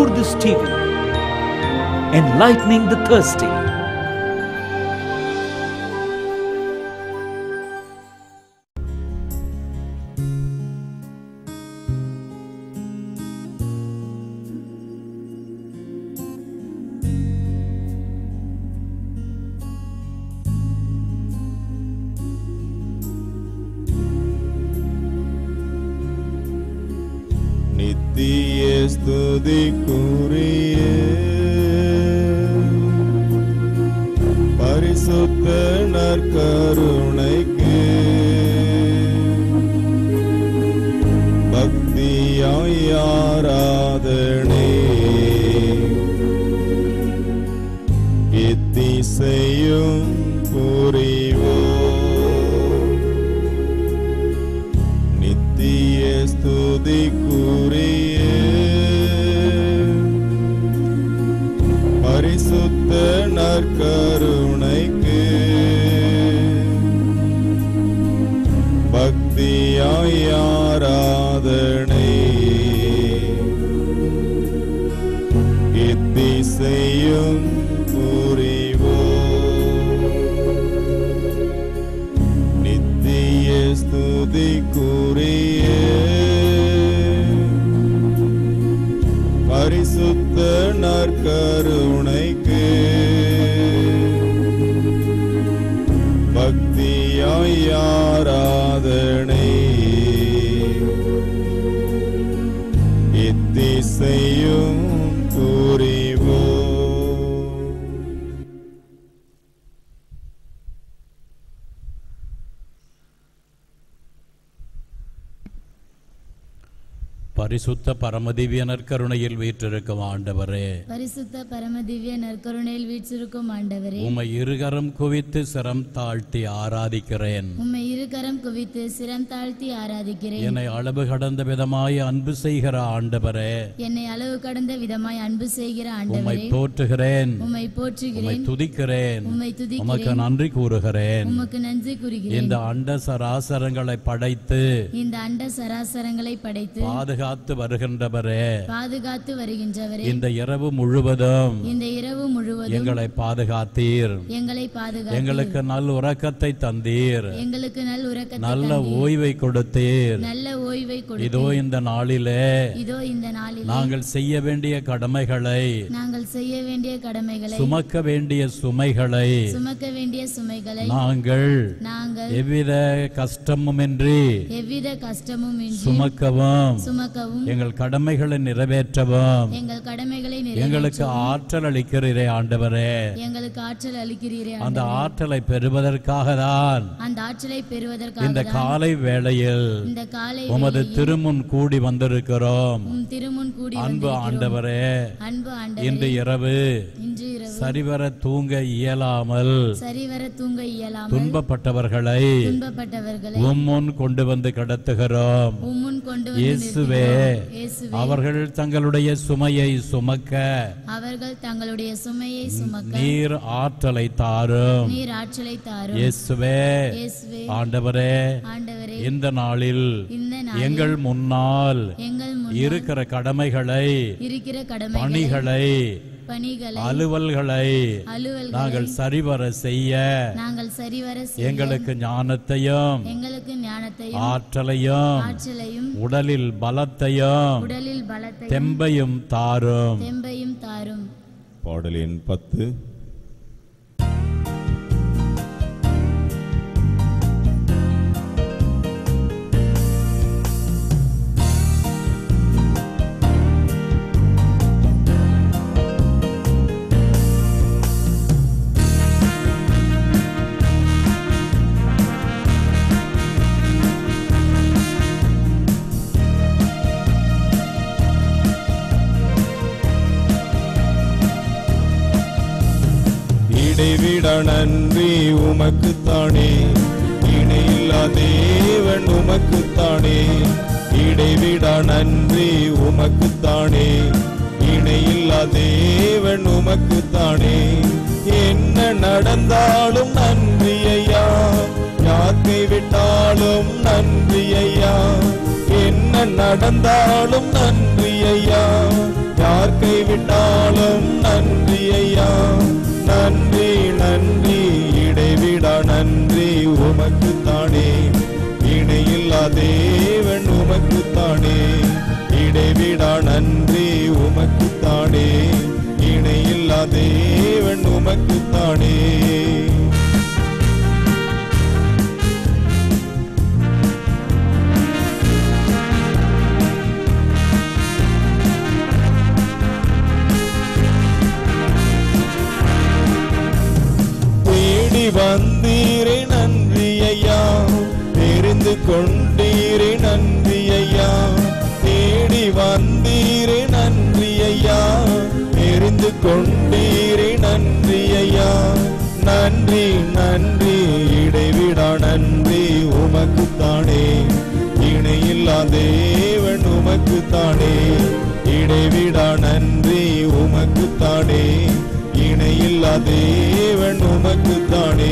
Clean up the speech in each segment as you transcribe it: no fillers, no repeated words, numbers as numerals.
before this TV, enlightening the thirsty. நித்திய ஸ்துதிக்குரிய பரிசுத்த நற்கருணைக்கு பக்தியாய் ஆராதனை எத்திசையும் புரிவோம். நித்திய ஸ்துதிக்குரிய பரிசுத்த நற்கருணைக்கு பக்தியாய் ஆராதனை எத்திசையும் புரிவோம். நித்திய ஸ்துதிக்குரிய பரிசுத்த நற்கருணைக்கு பக்தியாய் ஆராதனை எத்திசையும் புரிவோம். பரிசுத்த பரமதிவ்ய நற்கருணையில் வீற்றிருக்கும் ஆண்டவரே, பரிசுத்த பரமதிவ்ய நற்கருணையில் வீற்றிருக்கும் ஆண்டவரே, உம்மை இருகரம் குவித்து சிரம் தாழ்த்தி ஆராதிக்கிறேன். உம்மை இருகரம் குவித்து சிரம் தாழ்த்தி ஆராதிக்கிறேன். என்னை அளவு கடந்த விதமாய் அன்பு செய்கிற ஆண்டவரே, என்னை அளவு கடந்த விதமாய் அன்பு செய்கிற உம்மை ஆண்டவரே, போற்றுகிறேன், உம்மை உம்மை போற்றுகிறேன், துதிக்கிறேன், உம்மை உமக்கு துதிக்கிறேன், நன்றி கூறுகிறேன். உமக்கு நன்றி கூறுகிறேன். இந்த அண்ட சராசரங்களை படைத்து இந்த அண்ட சராசரங்களை படைத்து பாதுகாத்து வருகின்றவரே, பாதுகாத்து வருகின்றவரே, இந்த இரவு முழுவதும் இந்த இரவு முழுவதும் எங்களை பாதுகாத்தீர், எங்களை பாதுகாத்து எங்களுக்கு நல் உறக்கத்தை தந்தீர், எங்களுக்கு நல் உறக்கத்தை நல்ல தந்தீர், ஓய்வை கொடுத்தீர். நல்ல ஓய்வை இதோ கொடுத்தீர். இந்த நாளிலே இதோ இந்த நாளில் நாங்கள் செய்ய வேண்டிய கடமைகளை, நாங்கள் செய்ய வேண்டிய கடமைகளை, சுமக்க வேண்டிய சுமைகளை சுமக்க வேண்டிய சுமைகளை நாங்கள் நாங்கள் எவ்வித கஷ்டமுமின்றி எவ்வித கஷ்டமும் இன்றி சுமக்கவும் எங்கள் கடமைகளை நிறைவேற்றவும் எங்கள் கடமைகளை எங்களுக்கு நிறைவேற்றவும் ஆற்றல் அளிக்கிறீரே ஆண்டவரே. எங்களுக்கு ஆற்றல் அளிக்கிறீரே அந்த ஆண்டவரே. ஆற்றலை பெறுவதற்காக தான் அந்த ஆற்றலை பெறுவதற்காக இந்த தான் காலை வேளையில் இந்த காலை உமது வேளையில் திருமுன் கூடி வந்திருக்கிறோம். உம் திருமுன் கூடி அன்பு வந்திருக்கிறோம். ஆண்டவரே, அன்பு ஆண்டவரே, இன்று இரவு இன்று இரவு சரிவர தூங்க இயலாமல் சரிவர தூங்க இயலாமல் துன்பப்பட்டவர்களை துன்பப்பட்டவர்களை உம்முன் கொண்டு வந்து கடத்துகிறோம். உம்முன் கொண்டு வந்து இயேசுவே, நிறுத்துகிறோம். இயேசுவே, அவர்கள் தங்களுடைய சுமையை சுமக்க அவர்கள் தங்களுடைய சுமையை சுமக்க நீர் ஆற்றலை தாரும். நீர் ஆற்றலை தாரும். இயேசுவே, இயேசுவே, ஆண்டவரே, ஆண்டவரே, இந்த நாளில் இந்த நாளில் எங்கள் முன்னால் எங்கள் முன்னால் இருக்கிற கடமைகளை, இருக்கிற கடமைகளை, பணிகளை, பணிகளை, அலுவல்களை அலுவல்களை நாங்கள் சரிவர செய்ய நாங்கள் சரிவர செய்ய எங்களுக்கு ஞானத்தையும் எங்களுக்கு ஞானத்தையும் ஆற்றலையும் ஆற்றலையும் உடலில் பலத்தையும் உடலில் பலத்தையும் தெம்பையும் தாரும். தெம்பையும் தாரும். பாடலின் 10. இடைவிட நன்றி உமக்குத்தானே, இணையில்லா தேவன் உமக்குத்தானே. இடைவிட நன்றி உமக்குத்தானே, இணையில்லா தேவன் உமக்குத்தானே. என்ன நடந்தாலும் நன்றி ஐயா, யார் கைவிட்டாலும் நன்றி ஐயா. என்ன நடந்தாலும் நன்றி ஐயா, யார் கைவிட்டாலும் இணையில்லா தேவன் உமக்குத்தானே. தேடி வந்தீரே நன்றி ஐயா, தெரிந்து கொண்டீரே நன்றி ஐயா. தேடி வந்தீரே நன்றி ஐயா, தெரிந்து கொண்டீரே நன்றி ஐயா. நன்றி நன்றி இடைவிடா நன்றி உமக்குத்தானே. இணையில்லா தேவன் உமக்குத்தானே. இடைவிடா நன்றி உமக்குத்தானே. இணையில்லா தேவன் உமக்குத்தானே.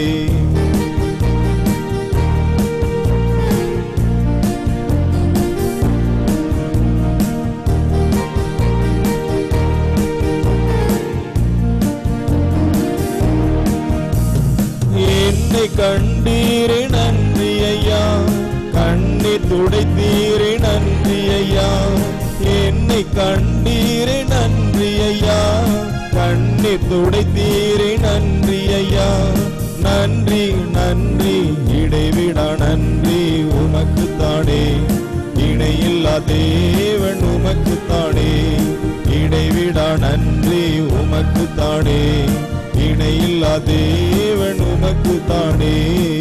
என்னை கண்டீரே நன்றி ஐயா, கண்ணீர் துடைத்தீரே நன்றி ஐயா. என்னை கண்டீரே நன்றி ஐயா, கண்ணீர் துடைத்தீரே நன்றி ஐயா. நன்றி நன்றி இடைவிடா நன்றி உமக்குத்தானே. இணையில்லா தேவன் உமக்குத்தானே. இடைவிடா நன்றி உமக்குத்தானே. இணையில்லா தேவன் உமக்குத்தானே.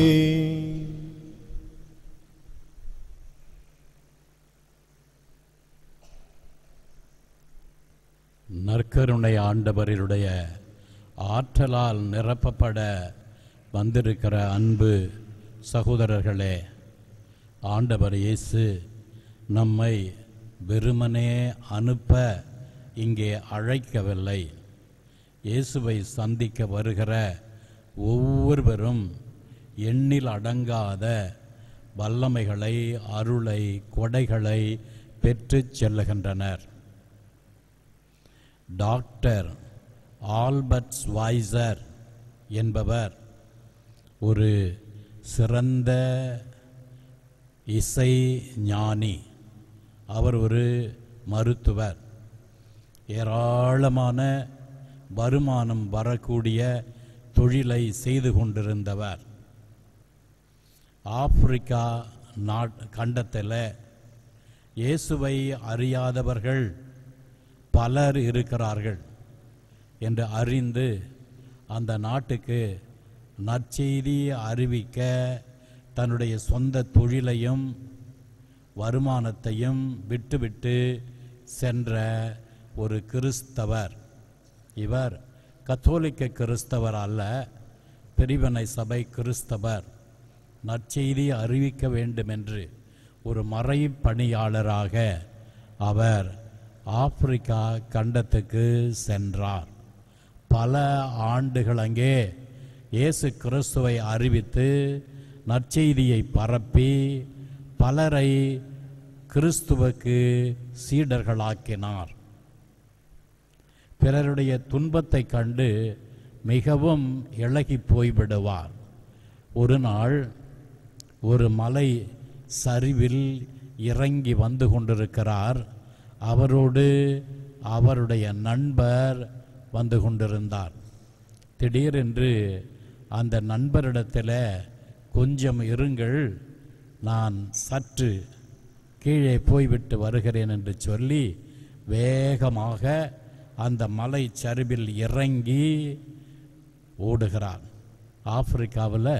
நற்கருணை ஆண்டவருடைய ஆற்றலால் நிரப்பப்பட வந்திருக்கிற அன்பு சகோதரர்களே, ஆண்டவர் இயேசு நம்மை வெறுமனே அனுப்ப இங்கே அழைக்கவில்லை. இயேசுவை சந்திக்க வருகிற ஒவ்வொருவரும் எண்ணில் அடங்காத வல்லமைகளை, அருளை, கொடைகளை பெற்று செல்லுகின்றனர். டாக்டர் ஆல்பர்ட் ஸ்வைசர் என்பவர் ஒரு சிறந்த இசை ஞானி. அவர் ஒரு மருத்துவர். ஏராளமான வருமானம் வரக்கூடிய தொழிலை செய்து கொண்டிருந்தவர். ஆப்பிரிக்கா கண்டத்தில் இயேசுவை அறியாதவர்கள் பலர் இருக்கிறார்கள் என்று அறிந்து அந்த நாட்டுக்கு நற்செய்தி அறிவிக்க தன்னுடைய சொந்த தொழிலையும் வருமானத்தையும் விட்டுவிட்டு சென்ற ஒரு கிறிஸ்தவர். இவர் கத்தோலிக்க கிறிஸ்தவர் அல்ல, பிரிவினை சபை கிறிஸ்தவர். நற்செய்தி அறிவிக்க வேண்டுமென்று ஒரு மறை பணியாளராக அவர் ஆப்பிரிக்கா கண்டத்துக்கு சென்றார். பல ஆண்டுகள் அங்கே இயேசு கிறிஸ்துவை அறிவித்து நற்செய்தியை பரப்பி பலரை கிறிஸ்துவுக்கு சீடர்களாக்கினார். பிறருடைய துன்பத்தை கண்டு மிகவும் இளகி போய்விடுவார். ஒரு நாள் ஒரு மலை சரிவில் இறங்கி வந்து கொண்டிருக்கிறார். அவரோடு அவருடைய நண்பர் வந்து கொண்டிருந்தார். திடீரென்று அந்த நண்பரிடத்தில் கொஞ்சம் இருங்கள், நான் சற்று கீழே போய்விட்டு வருகிறேன் என்று சொல்லி வேகமாக அந்த மலை சரிவில் இறங்கி ஓடுகிறார். ஆப்பிரிக்காவில்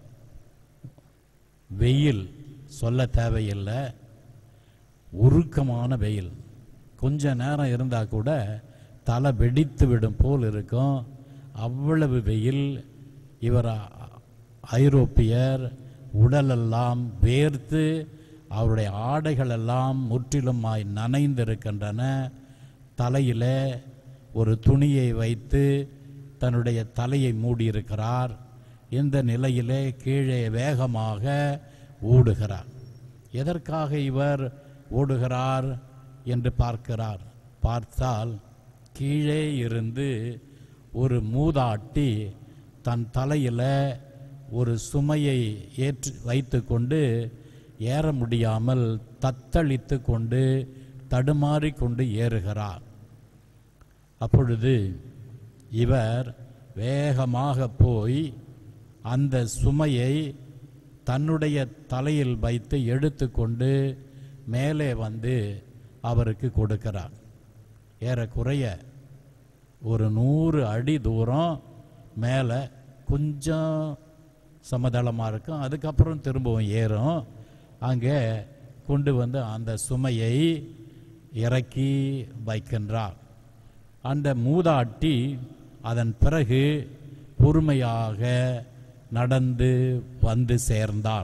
வெயில் சொல்ல தேவையில்லை, உருக்கமான வெயில். கொஞ்ச நேரம் இருந்தால் கூட தலை வெடித்து விடும் போல் இருக்கும், அவ்வளவு வெயில். இவர் ஐரோப்பியர், உடலெல்லாம் வேர்த்து அவருடைய ஆடைகளெல்லாம் முற்றிலுமாய் நனைந்திருக்கின்றன. தலையில் ஒரு துணியை வைத்து தன்னுடைய தலையை மூடியிருக்கிறார். இந்த நிலையிலே கீழே வேகமாக ஓடுகிறார். எதற்காக இவர் ஓடுகிறார் என்று பார்த்தால் கீழே இருந்து ஒரு மூதாட்டி தன் தலையில் ஒரு சுமையை ஏற்றி வைத்து கொண்டு ஏற முடியாமல் தத்தளித்து கொண்டு தடுமாறி கொண்டு ஏறுகிறார். அப்பொழுது இவர் வேகமாக போய் அந்த சுமையை தன்னுடைய தலையில் வைத்து எடுத்துக்கொண்டு மேலே வந்து அவருக்கு கொடுக்கிறார். ஏறக்குறைய ஒரு 100 அடி தூரம் மேலே கொஞ்சம் சமதளமாக இருக்கும், அதுக்கப்புறம் திரும்பவும் ஏறும். அங்கே கொண்டு வந்து அந்த சுமையை இறக்கி வைக்கின்றார். அந்த மூதாட்டி அதன் பிறகு பொறுமையாக நடந்து வந்து சேர்ந்தார்.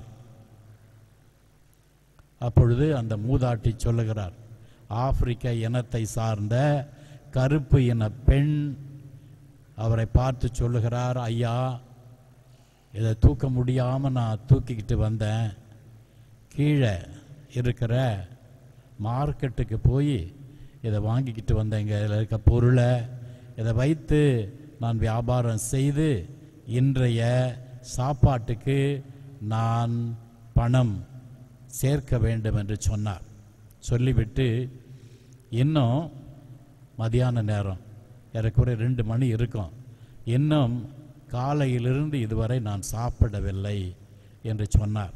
அப்பொழுது அந்த மூதாட்டி சொல்லுகிறார், ஆப்பிரிக்க இனத்தை சார்ந்த கருப்பு இன பெண் அவரை பார்த்து சொல்லுகிறார், ஐயா, இதை தூக்க முடியாமல் நான் தூக்கிக்கிட்டு வந்தேன். கீழே இருக்கிற மார்க்கெட்டுக்கு போய் இதை வாங்கிக்கிட்டு வந்தேங்க. இதில் இருக்க பொருளை இதை வைத்து நான் வியாபாரம் செய்து இன்றைய சாப்பாட்டுக்கு நான் பணம் சேர்க்க வேண்டும் என்று சொன்னார். சொல்லிவிட்டு இன்னும் மதியான நேரம் ஏறக்குறைய 2 மணி இருக்கும், இன்னும் காலையிலிருந்து இதுவரை நான் சாப்பிடவில்லை என்று சொன்னார்.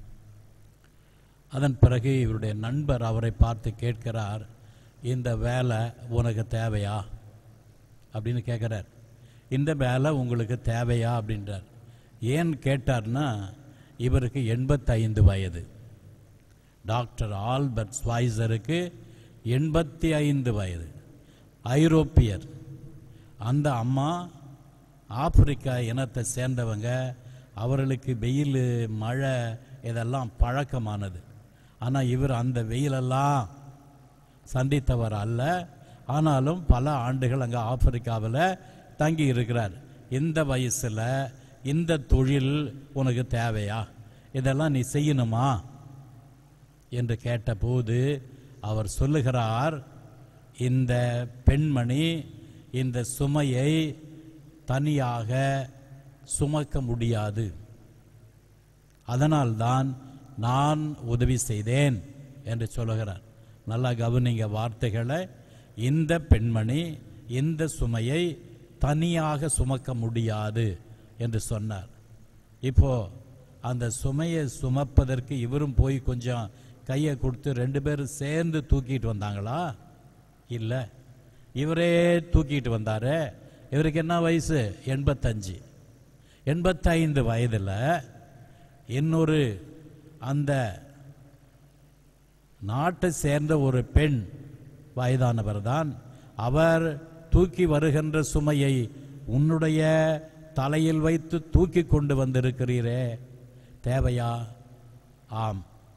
அதன் பிறகு இவருடைய நண்பர் அவரை பார்த்து கேட்கிறார், இந்த வேலை உனக்கு தேவையா அப்படின்னு கேட்குறார். இந்த வேலை உங்களுக்கு தேவையா அப்படின்றார். ஏன் கேட்டார்னா, இவருக்கு 85 வயது. டாக்டர் ஆல்பர்ட் ஸ்வைசருக்கு 85 வயது. ஐரோப்பியர். அந்த அம்மா ஆப்பிரிக்கா இனத்தை சேர்ந்தவங்க. அவர்களுக்கு வெயில், மழை இதெல்லாம் பழக்கமானது. ஆனால் இவர் அந்த வெயிலெல்லாம் சந்தித்தவர் அல்ல. ஆனாலும் பல ஆண்டுகள் அங்கே ஆப்பிரிக்காவில் தங்கி இருக்கிறார். இந்த வயசில் இந்த தொழில் உனக்கு தேவையா, இதெல்லாம் நீ செய்யணுமா என்று கேட்டபோது அவர் சொல்லுகிறார், இந்த பெண்மணி இந்த சுமையை தனியாக சுமக்க முடியாது, அதனால்தான் நான் உதவி செய்தேன் என்று சொல்லுகிறார். நல்லா கவனிங்க வார்த்தைகளை. இந்த பெண்மணி இந்த சுமையை தனியாக சுமக்க முடியாது என்று சொன்னார். இப்போ அந்த சுமையை சுமப்பதற்கு இவரும் போய் கொஞ்சம் கையை கொடுத்து 2 பேரும் சேர்ந்து தூக்கிட்டு வந்தாங்களா? இல்லை, இவரே தூக்கிட்டு வந்தார். இவருக்கு என்ன வயசு? 85. 85 வயதில் இன்னொரு அந்த நாட்டை சேர்ந்த ஒரு பெண், வயதானவர் தான், அவர் தூக்கி வருகின்ற சுமையை உன்னுடைய தலையில் வைத்து தூக்கி கொண்டு வந்திருக்கிறீரே, தேவையா? ஆம்,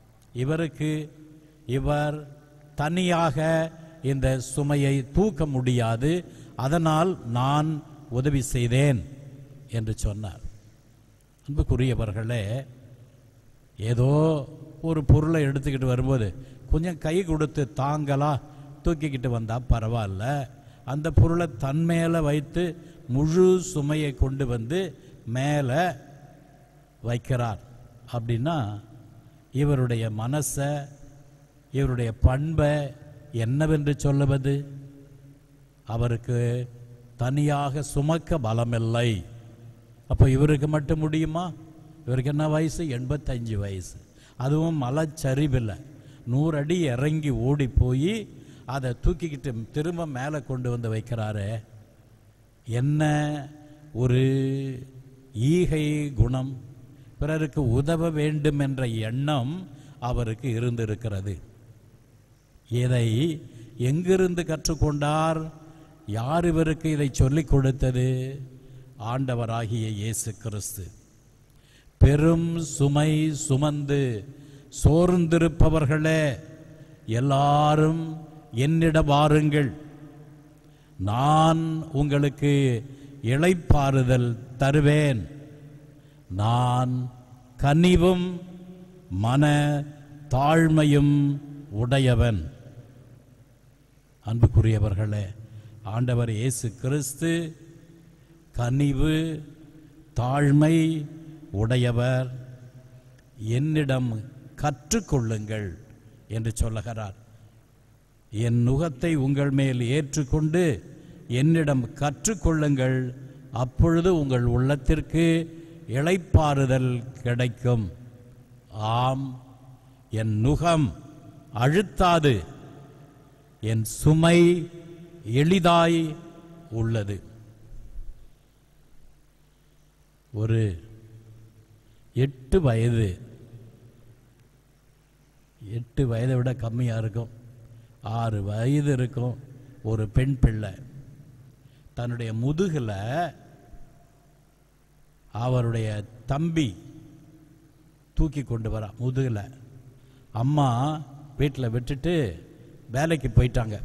இவர் தனியாக இந்த சுமையை தூக்க முடியாது, அதனால் நான் உதவி செய்தேன் என்று சொன்னார். அன்புக்குரியவர்களே, ஏதோ ஒரு பொருளை எடுத்துக்கிட்டு வரும்போது கொஞ்சம் கை கொடுத்து தாங்களா தூக்கிக்கிட்டு வந்தால் பரவாயில்ல. அந்த பொருளை தன் மேலே வைத்து முழு சுமையை கொண்டு வந்து மேலே வைக்கிறார். அப்படின்னா இவருடைய மனசை, இவருடைய பண்பை என்னவென்று சொல்லுவது? அவருக்கு தனியாக சுமக்க பலமில்லை. அப்போ இவருக்கு மட்டும் முடியுமா? இவருக்கு என்ன வயசு? 85 வயசு. அதுவும் மலைச்சரிவில் 100 அடி இறங்கி ஓடி போய் அதை தூக்கிக்கிட்டு திரும்ப மேலே கொண்டு வந்து வைக்கிறாரு. என்ன ஒரு ஈகை குணம்! பிறருக்கு உதவ வேண்டும் என்ற எண்ணம் அவருக்கு இருந்திருக்கிறது. இதை எங்கிருந்து கற்றுக்கொண்டார்? யார் இவருக்கு இதை சொல்லிக் கொடுத்தது? ஆண்டவராகிய இயேசு கிறிஸ்து. பெரும் சுமை சுமந்து சோர்ந்திருப்பவர்களே, எல்லாரும் என்னிடம் வாருங்கள், நான் உங்களுக்கு இளைப்பாறுதல் தருவேன். நான் கனிவும் மன தாழ்மையும் உடையவன். அன்புக்குரியவர்களே, ஆண்டவர் இயேசு கிறிஸ்து கனிவு தாழ்மை உடையவர். என்னிடம் கற்றுக்கொள்ளுங்கள் என்று சொல்லுகிறார். என் நுகத்தை உங்கள் மேல் ஏற்றுக்கொண்டு என்னிடம் கற்றுக்கொள்ளுங்கள், அப்பொழுது உங்கள் உள்ளத்திற்கு இளைப்பாறுதல் கிடைக்கும். ஆம், என் நுகம் அழுத்தாது, என் சுமை எளிதாய் உள்ளது. ஒரு 8 வயது, 8 வயதை விட கம்மியாக இருக்கும், 6 வயது இருக்கும் ஒரு பெண் பிள்ளை தன்னுடைய முதுகில் அவருடைய தம்பி தூக்கி கொண்டு வரா. முதுகில் அம்மா வீட்டில் விட்டுட்டு வேலைக்கு போயிட்டாங்க.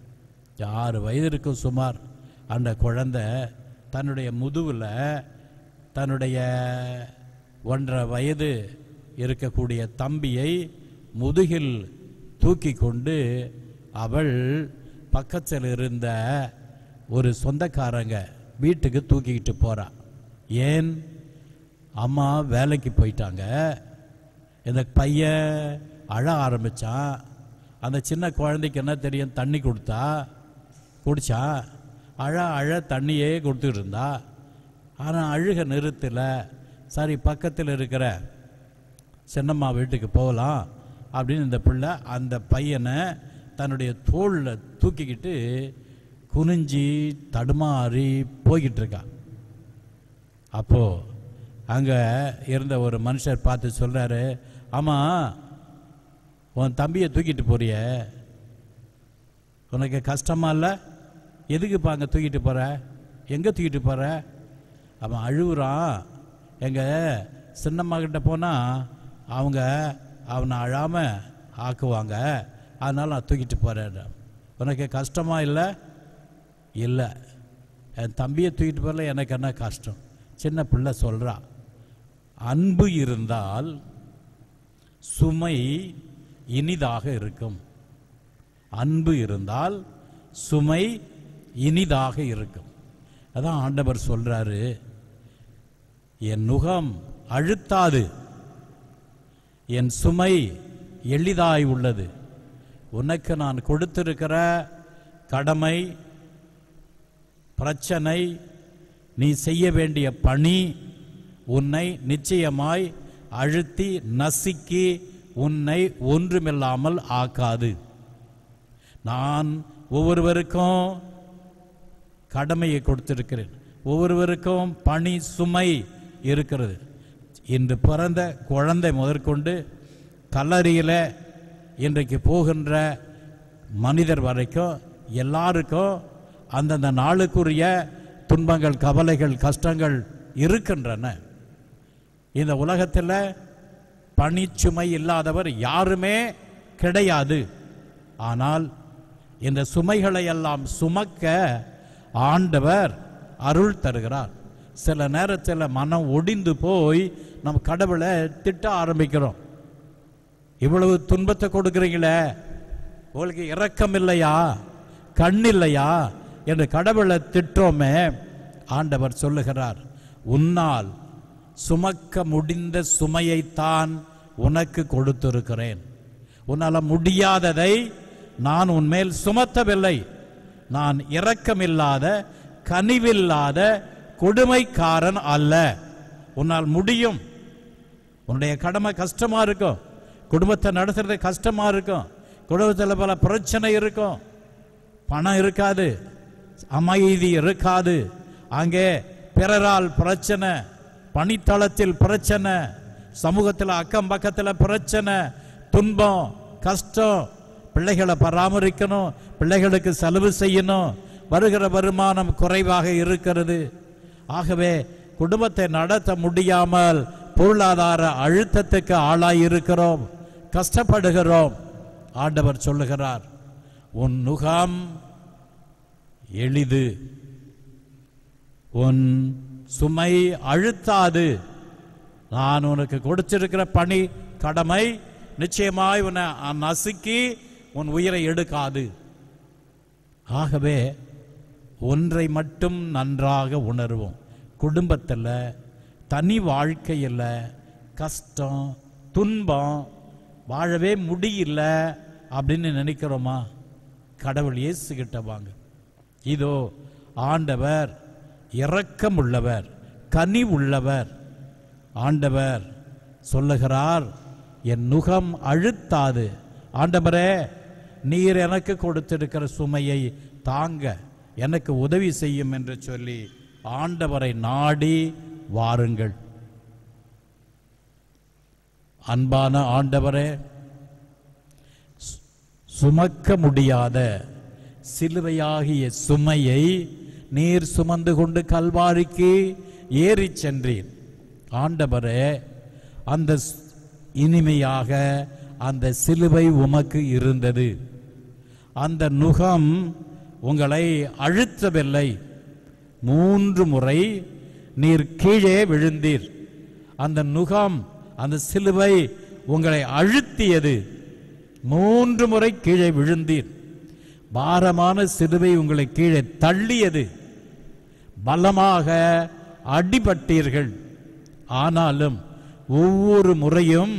6 வயது இருக்கும் சுமார். அந்த குழந்தை தன்னுடைய முதுகில் தன்னுடைய 1.5 வயது இருக்கக்கூடிய தம்பியை முதுகில் தூக்கி கொண்டு அவள் பக்கத்தில் இருந்த ஒரு சொந்தக்காரங்க வீட்டுக்கு தூக்கிக்கிட்டு போறா. ஏன்? அம்மா வேலைக்கு போயிட்டாங்க. இந்த பையன் அழ ஆரம்பிச்சான். அந்த சின்ன குழந்தைக்கு என்ன தெரியும்? தண்ணி குடிச்சான். அழ தண்ணியே கொடுத்துட்டு இருந்தா. ஆனால் அழுக நிறுத்தலை. சரி, பக்கத்தில் இருக்கிற சின்னம்மா வீட்டுக்கு போகலாம் அப்படின்னு இந்த பிள்ளை அந்த பையனை தன்னுடைய தோளில் தூக்கிக்கிட்டு குனிஞ்சி தடுமாறி போய்கிட்டு இருக்கா. அப்போது அங்கே இருந்த ஒரு மனுஷர் பார்த்து சொல்கிறாரு, ஆமாம், உன் தம்பியை தூக்கிட்டு போறிய, உனக்கு கஷ்டமா இல்லை? எதுக்குப்பா அங்கே தூக்கிட்டு போகிற? எங்கே தூக்கிட்டு போகிற? அவன் அழுகுறான். எங்கள் சின்னம்மா கிட்ட போனால் அவங்க அவனை அழாமல் ஆக்குவாங்க, அதனால் நான் தூக்கிட்டு போகிறேன். உனக்கு கஷ்டமா இல்லை? இல்லை, என் தம்பியை தூக்கிட்டு போகல, எனக்கு என்ன கஷ்டம்? சின்ன பிள்ளை சொல்கிறா. அன்பு இருந்தால் சுமை இனிதாக இருக்கும். அன்பு இருந்தால் சுமை இனிதாக இருக்கும். அதான் ஆண்டவர் சொல்றாரு, என் நுகம் அழுத்தாது, என் சுமை எளிதாய் உள்ளது. உனக்கு நான் கொடுத்திருக்கிற கடமை, பிரச்சனை, நீ செய்ய வேண்டிய பணி உன்னை நிச்சயமாய் அழுத்தி நசுக்கி உன்னை ஒன்றுமில்லாமல் ஆக்காது. நான் ஒவ்வொருவருக்கும் கடமையை கொடுத்திருக்கிறேன். ஒவ்வொருவருக்கும் பணி சுமை இருக்கிறது. இன்று பிறந்த குழந்தை முதற்கொண்டு கல்லறையில் இன்றைக்கு போகின்ற மனிதர் வரைக்கும் எல்லாருக்கும் அந்தந்த நாளுக்குரிய துன்பங்கள், கவலைகள், கஷ்டங்கள் இருக்கின்றன. இந்த உலகத்தில் பணிச்சுமை இல்லாதவர் யாருமே கிடையாது. ஆனால் இந்த சுமைகளை எல்லாம் சுமக்க ஆண்டவர் அருள் தருகிறார். சில நேரத்தில் மனம் ஒடிந்து போய் நம்ம கடவுளை திட்ட ஆரம்பிக்கிறோம். இவ்வளவு துன்பத்தை கொடுக்குறீங்களே, உங்களுக்கு இரக்கம் இல்லையா, கண் இல்லையா என்று கடவுளை திட்டோமே. ஆண்டவர் சொல்லுகிறார், உன்னால் சுமக்க முடிந்த சுமையைத்தான் உனக்கு கொடுத்திருக்கிறேன். உன்னால் முடியாததை நான் உன்மேல் சுமத்தவில்லை. நான் இரக்கமில்லாத, கனிவில்லாத கொடுமைக்காரன் அல்ல. உன்னால் முடியும். உன்னுடைய கடமை கஷ்டமா இருக்கும், குடும்பத்தை நடத்துறது கஷ்டமா இருக்கும், குடும்பத்தில் பல பிரச்சனை இருக்கும், பணம் இருக்காது, அமைதி இருக்காது, அங்கே பிறரால் பிரச்சனை, பணித்தளத்தில் பிரச்சனை, சமூகத்தில் அக்கம் பக்கத்தில் பிரச்சனை, துன்பம், கஷ்டம், பிள்ளைகளை பராமரிக்கணும், பிள்ளைகளுக்கு செலவு செய்யணும், வருகிற வருமானம் குறைவாக இருக்கிறது. ஆகவே குடும்பத்தை நடத்த முடியாமல் பொருளாதார அழுத்தத்துக்கு ஆளாயிருக்கிறோம், கஷ்டப்படுகிறோம். ஆண்டவர் சொல்லுகிறார், உன் நுகம் எளிது, உன் சுமை அழுத்தாது. நான் உனக்கு கொடுத்திருக்கிற பணி, கடமை நிச்சயமாய் உன்னை நசுக்கி உன் உயிரை எடுக்காது. ஆகவே ஒன்றை மட்டும் நன்றாக உணர்வோம். குடும்பத்தில், தனி வாழ்க்கையில் கஷ்டம், துன்பம், வாழவே முடியல அப்படின்னு நினைக்கிறோமா? கடவுள் இயேசு கிட்ட வாங்க. இதோ ஆண்டவர் இரக்கமுள்ளவர், கனிவுள்ளவர். ஆண்டவர் சொல்லுகிறார், என் நுகம் அழுத்தாது. ஆண்டவரே, நீர் எனக்கு கொடுத்திருக்கிற சுமையை தாங்க எனக்கு உதவி செய்யும் என்று சொல்லி ஆண்டவரை நாடி வாருங்கள். அன்பான ஆண்டவரே, சுமக்க முடியாத சிலுவையாகிய சுமையை நீர் சுமந்து கொண்டு கல்வாரிக்கு ஏறி சென்றீர். ஆண்டவரே, அந்த இனிமையாக அந்த சிலுவை உமக்கு இருந்தது. அந்த நுகம் உங்களை அழுத்தவில்லை. 3 முறை நீர் கீழே விழுந்தீர். அந்த நுகம், அந்த சிலுவை உங்களை அழுத்தியது. 3 முறை கீழே விழுந்தீர். பாரமான சிலுவை உங்களை கீழே தள்ளியது. பலமாக அடிபட்டீர்கள். ஆனாலும் ஒவ்வொரு முறையும்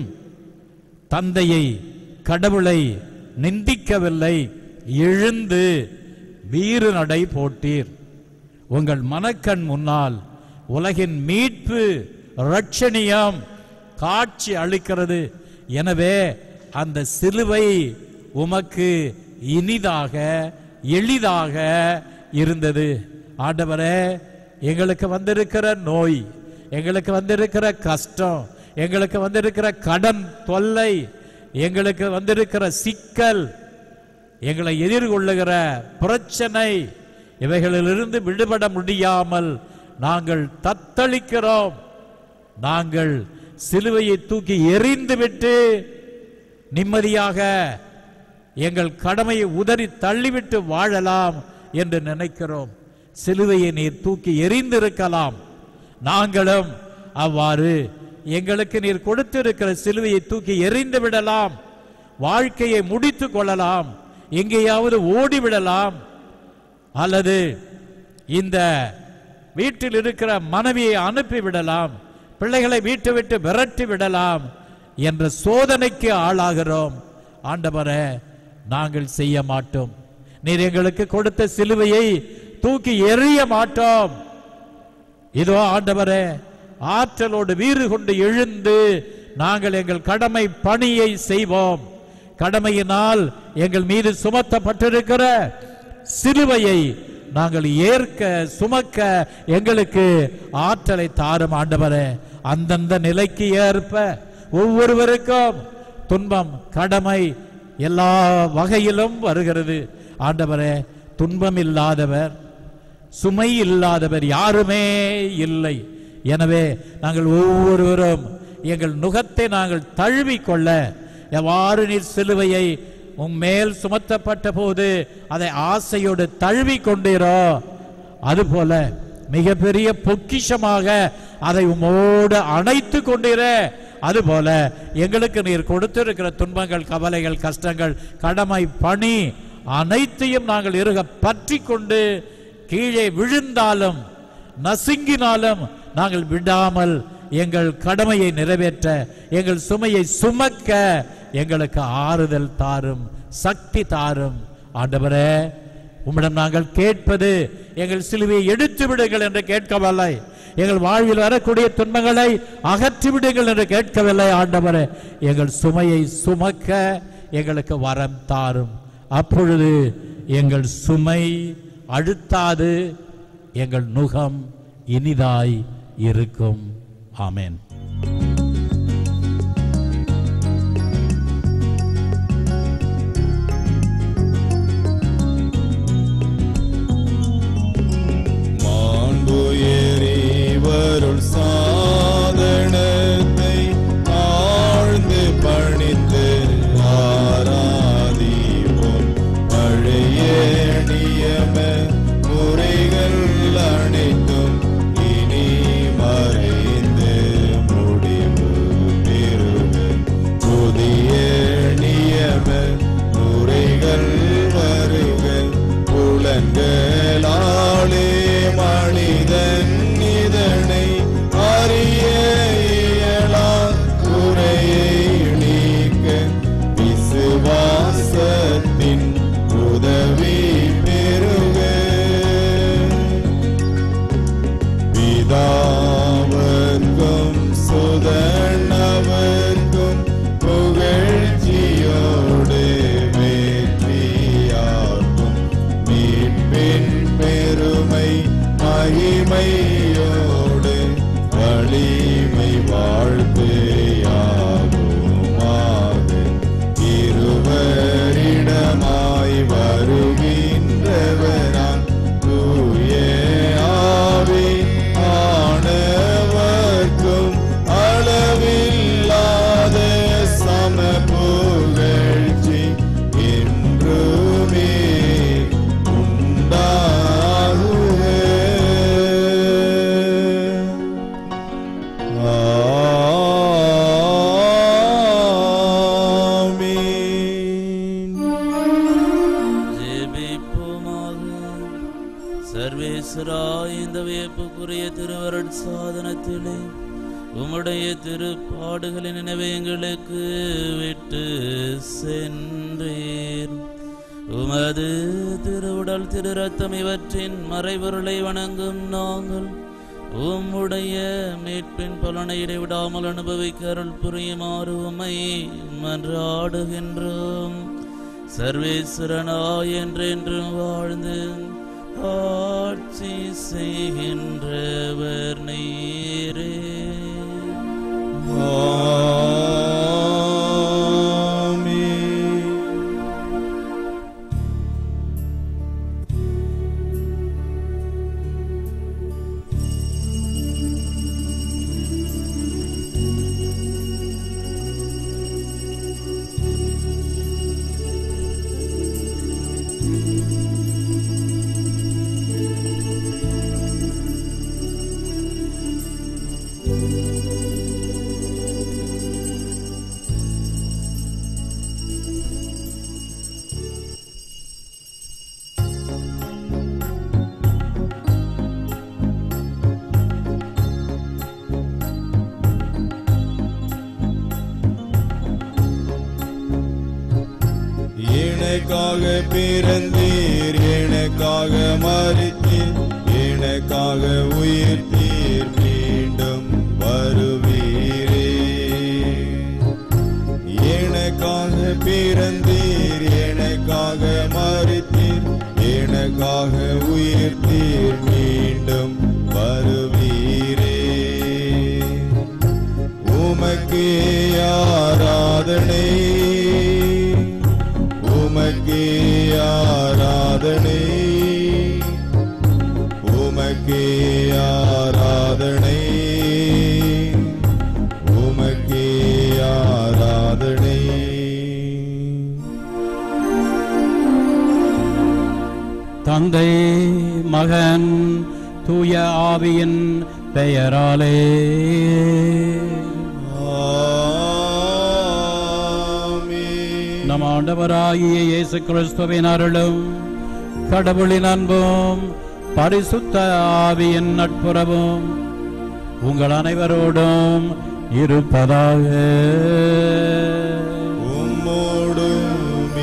தந்தையை, கடவுளை நிந்திக்கவில்லை. எழுந்து வீறு நடை போட்டீர். உங்கள் மனக்கண் முன்னால் உலகின் மீட்பு, இரட்சணியம் காட்சி அளிக்கிறது. எனவே அந்த சிலுவை உமக்கு இனிதாக, எளிதாக இருந்தது. ஆண்டவரே, எங்களுக்கு வந்திருக்கிற நோய், எங்களுக்கு வந்திருக்கிற கஷ்டம், எங்களுக்கு வந்திருக்கிற கடன் தொல்லை, எங்களுக்கு வந்திருக்கிற சிக்கல், எங்களை எதிர்கொள்ளுகிற பிரச்சனை, இவைகளிலிருந்து விடுபட முடியாமல் நாங்கள் தத்தளிக்கிறோம். நாங்கள் சிலுவையை தூக்கி எறிந்துவிட்டு நிம்மதியாக எங்கள் கடமையை உதறி தள்ளிவிட்டு வாழலாம் என்று நினைக்கிறோம். சிலுவையை நீர் தூக்கி எறிந்திருக்கலாம். நாங்களும் அவ்வாறு எங்களுக்கு நீர் கொடுத்திருக்கிற சிலுவையை தூக்கி எறிந்து விடலாம். வாழ்க்கையை முடித்து கொள்ளலாம், எங்கேயாவது ஓடிவிடலாம், அல்லது இந்த வீட்டில் இருக்கிற மனைவியை அனுப்பிவிடலாம், பிள்ளைகளை வீட்டை விட்டு விரட்டி விடலாம் என்ற சோதனைக்கு ஆளாகிறோம். ஆண்டவரே, நாங்கள் செய்ய மாட்டோம். நீர் எங்களுக்கு கொடுத்த சிலுவையை தூக்கி எறிய மாட்டோம். இதோ ஆண்டவரே, ஆற்றலோடு வீறு கொண்டு எழுந்து நாங்கள் எங்கள் கடமை பணியை செய்வோம். கடமையினால் எங்கள் மீது சுமத்தப்பட்டிருக்கிற சிலுவையை நாங்கள் ஏற்க, சுமக்க எங்களுக்கு ஆற்றலை தாரும் ஆண்டவரே. அந்தந்த நிலைக்கு ஏற்ப ஒவ்வொருவருக்கும் துன்பம், கடமை எல்லா வகையிலும் வருகிறது. ஆண்டவரே, துன்பம் இல்லாதவர், சுமை இல்லாதவர் யாருமே இல்லை. எனவே நாங்கள் ஒவ்வொருவரும் எங்கள் நுகத்தை நாங்கள் தழுவிக்கொள்ள, எவ்வாறு நீர் சிலுவையை உம்மேல் சுமத்தப்பட்ட போது அதை ஆசையோடு தழுவி கொண்டீரோ, அதுபோல மிகப்பெரிய பொக்கிஷமாக அதை உம்மோடு அணைத்து கொண்டீரே. அதுபோல எங்களுக்கு நீர் கொடுத்திருக்கிற துன்பங்கள், கவலைகள், கஷ்டங்கள், கடமை, பணி அனைத்தையும் நாங்கள் இறுக பற்றி கொண்டு கீழே விழுந்தாலும் நசுங்கினாலும் நாங்கள் விடாமல் எங்கள் கடமையை நிறைவேற்ற, எங்கள் சுமையை சுமக்க எங்களுக்கு ஆறுதல் தாரும், சக்தி தாரும். ஆண்டவரே, உம்மிடம் நாங்கள் கேட்பது எங்கள் சிலுவையை எடுத்து விடுங்கள் என்று கேட்கவில்லை, எங்கள் வாழ்வில் வரக்கூடிய துன்பங்களை அகற்றி விடுங்கள் என்று கேட்கவில்லை. ஆண்டவரே, எங்கள் சுமையை சுமக்க எங்களுக்கு வரம் தாரும். அப்பொழுது எங்கள் சுமை அழுத்தாது, எங்கள் நுகம் இனிதாய் இருக்கும். ஆமென். மாண்புயரிவருள் சாதனத்தை ஆழ்ந்து பணிந்து ஆராதிப்போம். பழைய நியம முறைகள் அனைத்தும் இனி மறைந்து மகிமையோடு வலிமை வாழ்த்து யாவுமாக இருவரிடமாய் வருகின்றவரான் தூய ஆவி ஆனவர்க்கும் அளவில்லாத சம புகழ்ச்சி என்றுமே உண்டாகுக. ஆமென். ஜெபிப்போமாக. சர்வேஸ்வரா, இந்த வியப்புக்குரிய திருவருட் சாதனத்திலே உம்முடைய திருப்பாடுகளின் நினைவை எங்களுக்கு விட்டு சென்றீர். உமது திருவுடல் திரு ரத்தம் இவற்றின் மறைபொருளை வணங்கும் நாங்கள் உம்முடைய மீட்பின் பலனை இடைவிடாமல் அனுபவிக்க அருள் புரியுமாறு உம்மை மன்றாடுகின்றோம். சர்வேஸ்வரனாய் என்றென்றும் வாழ்ந்து ஆட்சி செய்கின்றவர் நீரே. ஆமென். எனக்காக பிறந்தீர், எனக்காக மரித்தீர், எனக்காக உயிர்த்தீர், மீண்டும் வருவீரே. எனக்காக பிறந்தீர், எனக்காக மரித்தீர், எனக்காக உயிர்த்தீர், மீண்டும் வருவீரே. உமக்கே ஆராதனை, உமக்கே ஆராதனை, உமக்கே ஆராதனை, உமக்கே ஆராதனை. தந்தை, மகன், தூய ஆவியின் பெயராலே ஆமென். நம் ஆண்டவராகிய இயேசு கிறிஸ்துவின் அருளும் கடவுளின் அன்பும் பரிசுத்த ஆவியின் நட்புறவும் உங்கள் அனைவரோடும் இருப்பதாக. உம்மோடும்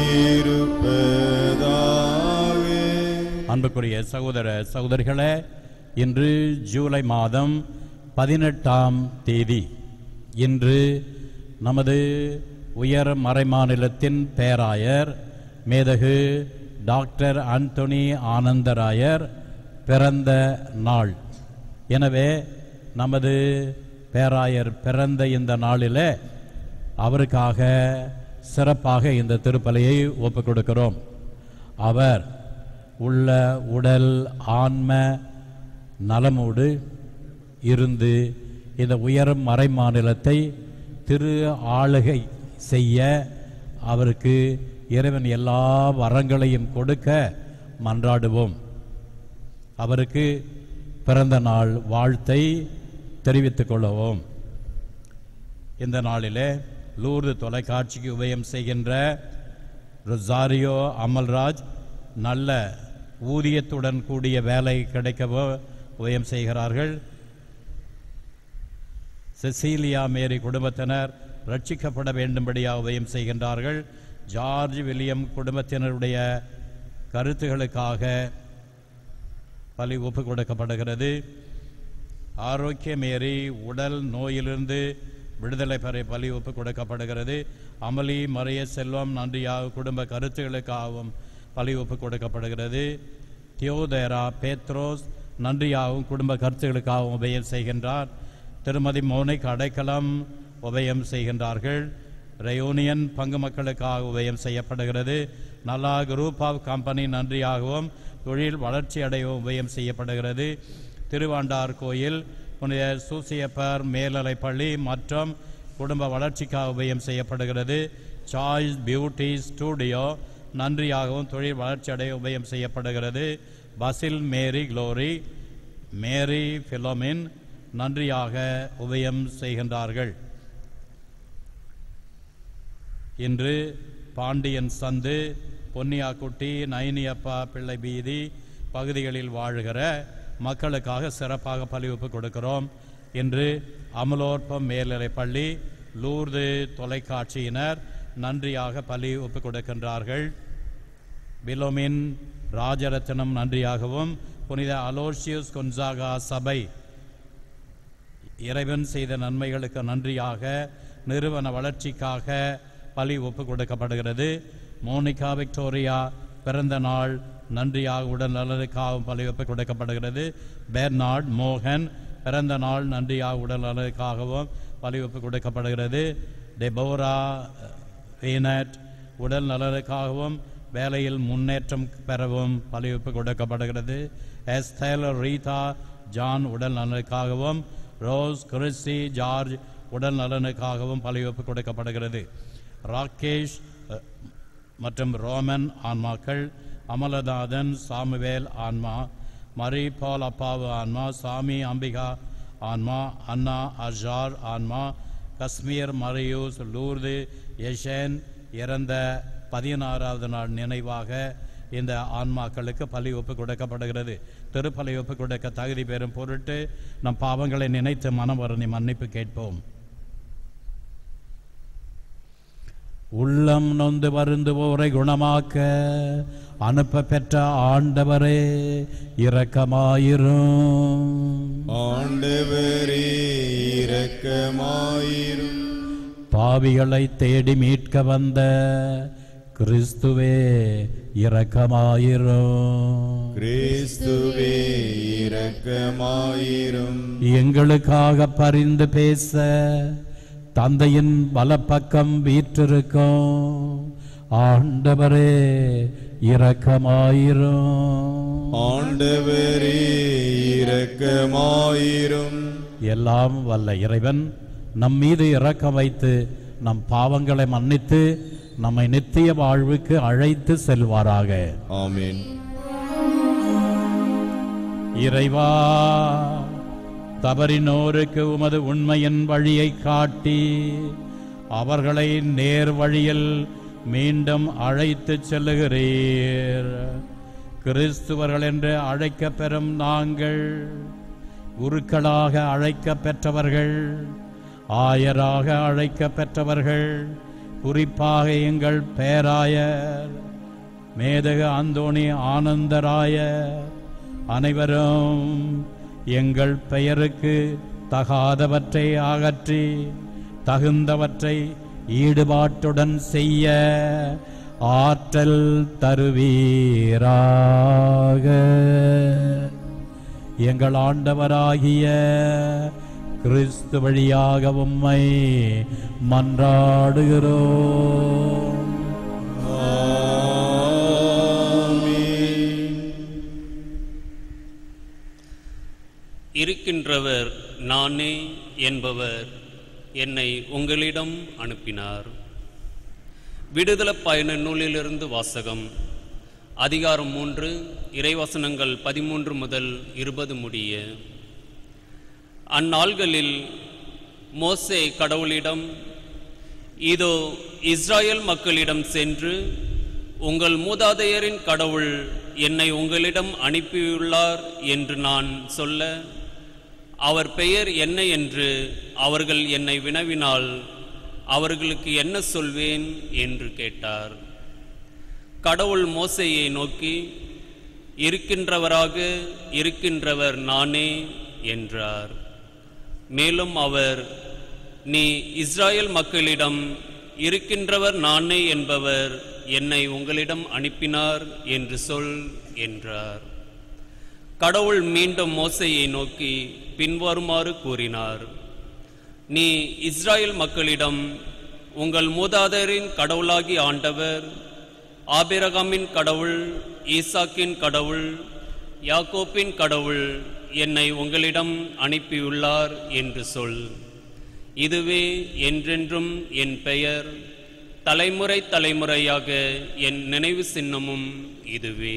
இருப்பதாக. அன்புக்குரிய சகோதர சகோதரிகளே, இன்று ஜூலை மாதம் 18ஆம் தேதி. இன்று நமது உயர் மறைமாநிலத்தின் பேராயர் மேதகு டாக்டர் ஆண்டனி ஆனந்தராயர் பிறந்த நாள். எனவே நமது பேராயர் பிறந்த இந்த நாளில் அவருக்காக சிறப்பாக இந்த திருப்பலியை ஒப்புக் கொடுக்கிறோம். அவர் உள்ள உடல் ஆன்ம நலமோடு இருந்து இந்த உயர் மறைமாநிலத்தை திரு ஆளுகை செய்ய அவருக்கு இறைவன் எல்லா வரங்களையும் கொடுக்க மன்றாடுவோம். அவருக்கு பிறந்த நாள் வாழ்த்தை தெரிவித்துக் கொள்வோம். இந்த நாளிலே லூர்து தொலைக்காட்சிக்கு உபயம் செய்கின்ற ரொசாரியோ அமல்ராஜ் நல்ல ஊதியத்துடன் கூடிய வேலை கிடைக்கவோ உபயம் செய்கிறார்கள். செசீலியா மேரி குடும்பத்தினர் ரட்சிக்கப்பட வேண்டும்படியாக உபயம் செய்கின்றார்கள். ஜார்ஜ் வில்லியம் குடும்பத்தினருடைய கருத்துகளுக்காக பலி ஒப்புக் கொடுக்கப்படுகிறது. ஆரோக்கிய மேரி உடல் நோயிலிருந்து விடுதலை பெற பலி ஒப்புக் கொடுக்கப்படுகிறது. அமளி மறைய செல்வம் நன்றியாக குடும்ப கருத்துகளுக்காகவும் பலி ஒப்புக் கொடுக்கப்படுகிறது. தியோதேரா பேத்ரோஸ் நன்றியாகவும் குடும்ப கருத்துகளுக்காகவும் உபயம் செய்கின்றார். திருமதி மோனிக் அடைக்கலம் உபயம் செய்கின்றார்கள். ரெயூனியன் பங்கு மக்களுக்காக உபயம் செய்யப்படுகிறது. நல்லா குரூப் ஆஃப் கம்பெனி நன்றியாகவும் தொழில் வளர்ச்சி அடையவும் உபயம் செய்யப்படுகிறது. திருவாண்டார் கோயில் புனித சூசியப்பர் மேல்நிலைப்பள்ளி மற்றும் குடும்ப வளர்ச்சிக்காக உபயம் செய்யப்படுகிறது. சாய்ஸ் பியூட்டி ஸ்டூடியோ நன்றியாகவும் தொழில் வளர்ச்சி அடைய உபயம் செய்யப்படுகிறது. பசில் மேரி குளோரி மேரி பிலோமின் நன்றியாக உபயம் செய்கின்றார்கள். இன்று பாண்டியன் சந்து, பொன்னியாக்குட்டி, நைனியப்பா பிள்ளை வீதி பகுதிகளில் வாழுகிற மக்களுக்காக சிறப்பாக பலிவப்பு கொடுக்கிறோம். இன்று அமலோற்பம் மேல்நிலைப்பள்ளி லூர்து தொலைக்காட்சியினர் நன்றியாக பலி ஒப்பு கொடுக்கின்றார்கள். பிலோமின் ராஜரத்னம் நன்றியாகவும் புனித அலோசியஸ் கொன்சாகா சபை இறைவன் செய்த நன்மைகளுக்கு நன்றியாக நிறுவன வளர்ச்சிக்காக பலி ஒப்பு கொடுக்கப்படுகிறது. மோனிகா விக்டோரியா பிறந்த நாள் நன்றியாக உடல் நலனுக்காகவும் பலி ஒப்பு கொடுக்கப்படுகிறது. பெர்னார்ட் மோகன் பிறந்த நாள் நன்றியாக உடல் நலனுக்காகவும் பலி ஒப்பு கொடுக்கப்படுகிறது. டெபோரா வீனட் உடல் நலனுக்காகவும் வேலையில் முன்னேற்றம் பெறவும் பலி ஒப்பு கொடுக்கப்படுகிறது. எஸ்தேல் ரீதா ஜான் உடல் நலனுக்காகவும், ரோஸ் கிறிஸ்டி ஜார்ஜ் உடல் நலனுக்காகவும் பலி ஒப்பு கொடுக்கப்படுகிறது. ராகேஷ் மற்றும் ரோமன் ஆன்மாக்கள், அமலநாதன் சாமுவேல் ஆன்மா, மரி பால் அப்பாவு ஆன்மா, சாமி அம்பிகா ஆன்மா, அண்ணா அஜார் ஆன்மா, காஷ்மீர் மரியூஸ் லூர்து யஷேன் இறந்த 16வது நாள் நினைவாக இந்த ஆன்மாக்களுக்கு பலி ஒப்பு கொடுக்கப்படுகிறது. திருப்பலி ஒப்பு கொடுக்க தகுதி பெறும் பொருட்டு நம் பாவங்களை நினைத்து மனம் வருந்தி மன்னிப்பு கேட்போம். உள்ளம் நொந்து வருந்துவோரை குணமாக்க அனுப்ப பெற்ற ஆண்டவரே இரக்கமாயிரும். ஆண்டவரே இரக்கமாயிரும். பாவிகளை தேடி மீட்க வந்த கிறிஸ்துவே இரக்கமாயிரும். கிறிஸ்துவே இரக்கமாயிரும். எங்களுக்காக பரிந்து பேச தந்தையின் வலப்பக்கம் வீற்றிருக்கும் ஆண்டவரே இரக்கமாயிரும். ஆண்டவரே இரக்கமாயிரும். எல்லாம் வல்ல இறைவன் நம் மீது இரக்கம் வைத்து நம் பாவங்களை மன்னித்து நம்மை நித்திய வாழ்வுக்கு அழைத்து செல்வாராக. ஆமென். இறைவா, தவறினோருக்கு உமது உண்மையின் வழியை காட்டி அவர்களை நேர் வழியில் மீண்டும் அழைத்து செல்லுகிறீர். கிறிஸ்துவர்கள் என்று அழைக்க பெறும் நாங்கள் குருக்களாக அழைக்க பெற்றவர்கள், ஆயராக அழைக்க பெற்றவர்கள், குறிப்பாக எங்கள் பேராயர் மேதகு அந்தோணி ஆனந்தராயர் அனைவரும் எங்கள் பெயருக்கு தகாதவற்றை அகற்றி தகுந்தவற்றை ஈடுபாட்டுடன் செய்ய ஆற்றல் தருவீராக. எங்கள் ஆண்டவராகிய கிறிஸ்து வழியாக உம்மை மன்றாடுகிறோம். இருக்கின்றவர் நானே என்பவர் என்னை உங்களிடம் அனுப்பினார். விடுதலை பயண நூலிலிருந்து வாசகம். அதிகாரம் 3, இறைவசனங்கள் 13 முதல் 20 முடிய. அந்நாள்களில் மோசே கடவுளிடம், இதோ இஸ்ராயேல் மக்களிடம் சென்று, உங்கள் மூதாதையரின் கடவுள் என்னை உங்களிடம் அனுப்பியுள்ளார் என்று நான் சொல்ல, அவர் பெயர் என்ன என்று அவர்கள் என்னை வினவினால் அவர்களுக்கு என்ன சொல்வேன் என்று கேட்டார். கடவுள் மோசேயை நோக்கி, இருக்கின்றவராக இருக்கின்றவர் நானே என்றார். மேலும் அவர், நீ இஸ்ராயேல் மக்களிடம், இருக்கின்றவர் நானே என்பவர் என்னை உங்களிடம் அனுப்பினார் என்று சொல் என்றார். கடவுள் மீண்டும் மோசேயை நோக்கி பின்வருமாறு கூறினார். நீ இஸ்ராயேல் மக்களிடம், உங்கள் மூதாதையரின் கடவுளாகி ஆண்டவர், ஆபிரகாமின் கடவுள், ஈசாக்கின் கடவுள், யாக்கோப்பின் கடவுள் என்னை உங்களிடம் அனுப்பியுள்ளார் என்று சொல். இதுவே என்றென்றும் என் பெயர், தலைமுறை தலைமுறையாக என் நினைவு சின்னமும் இதுவே.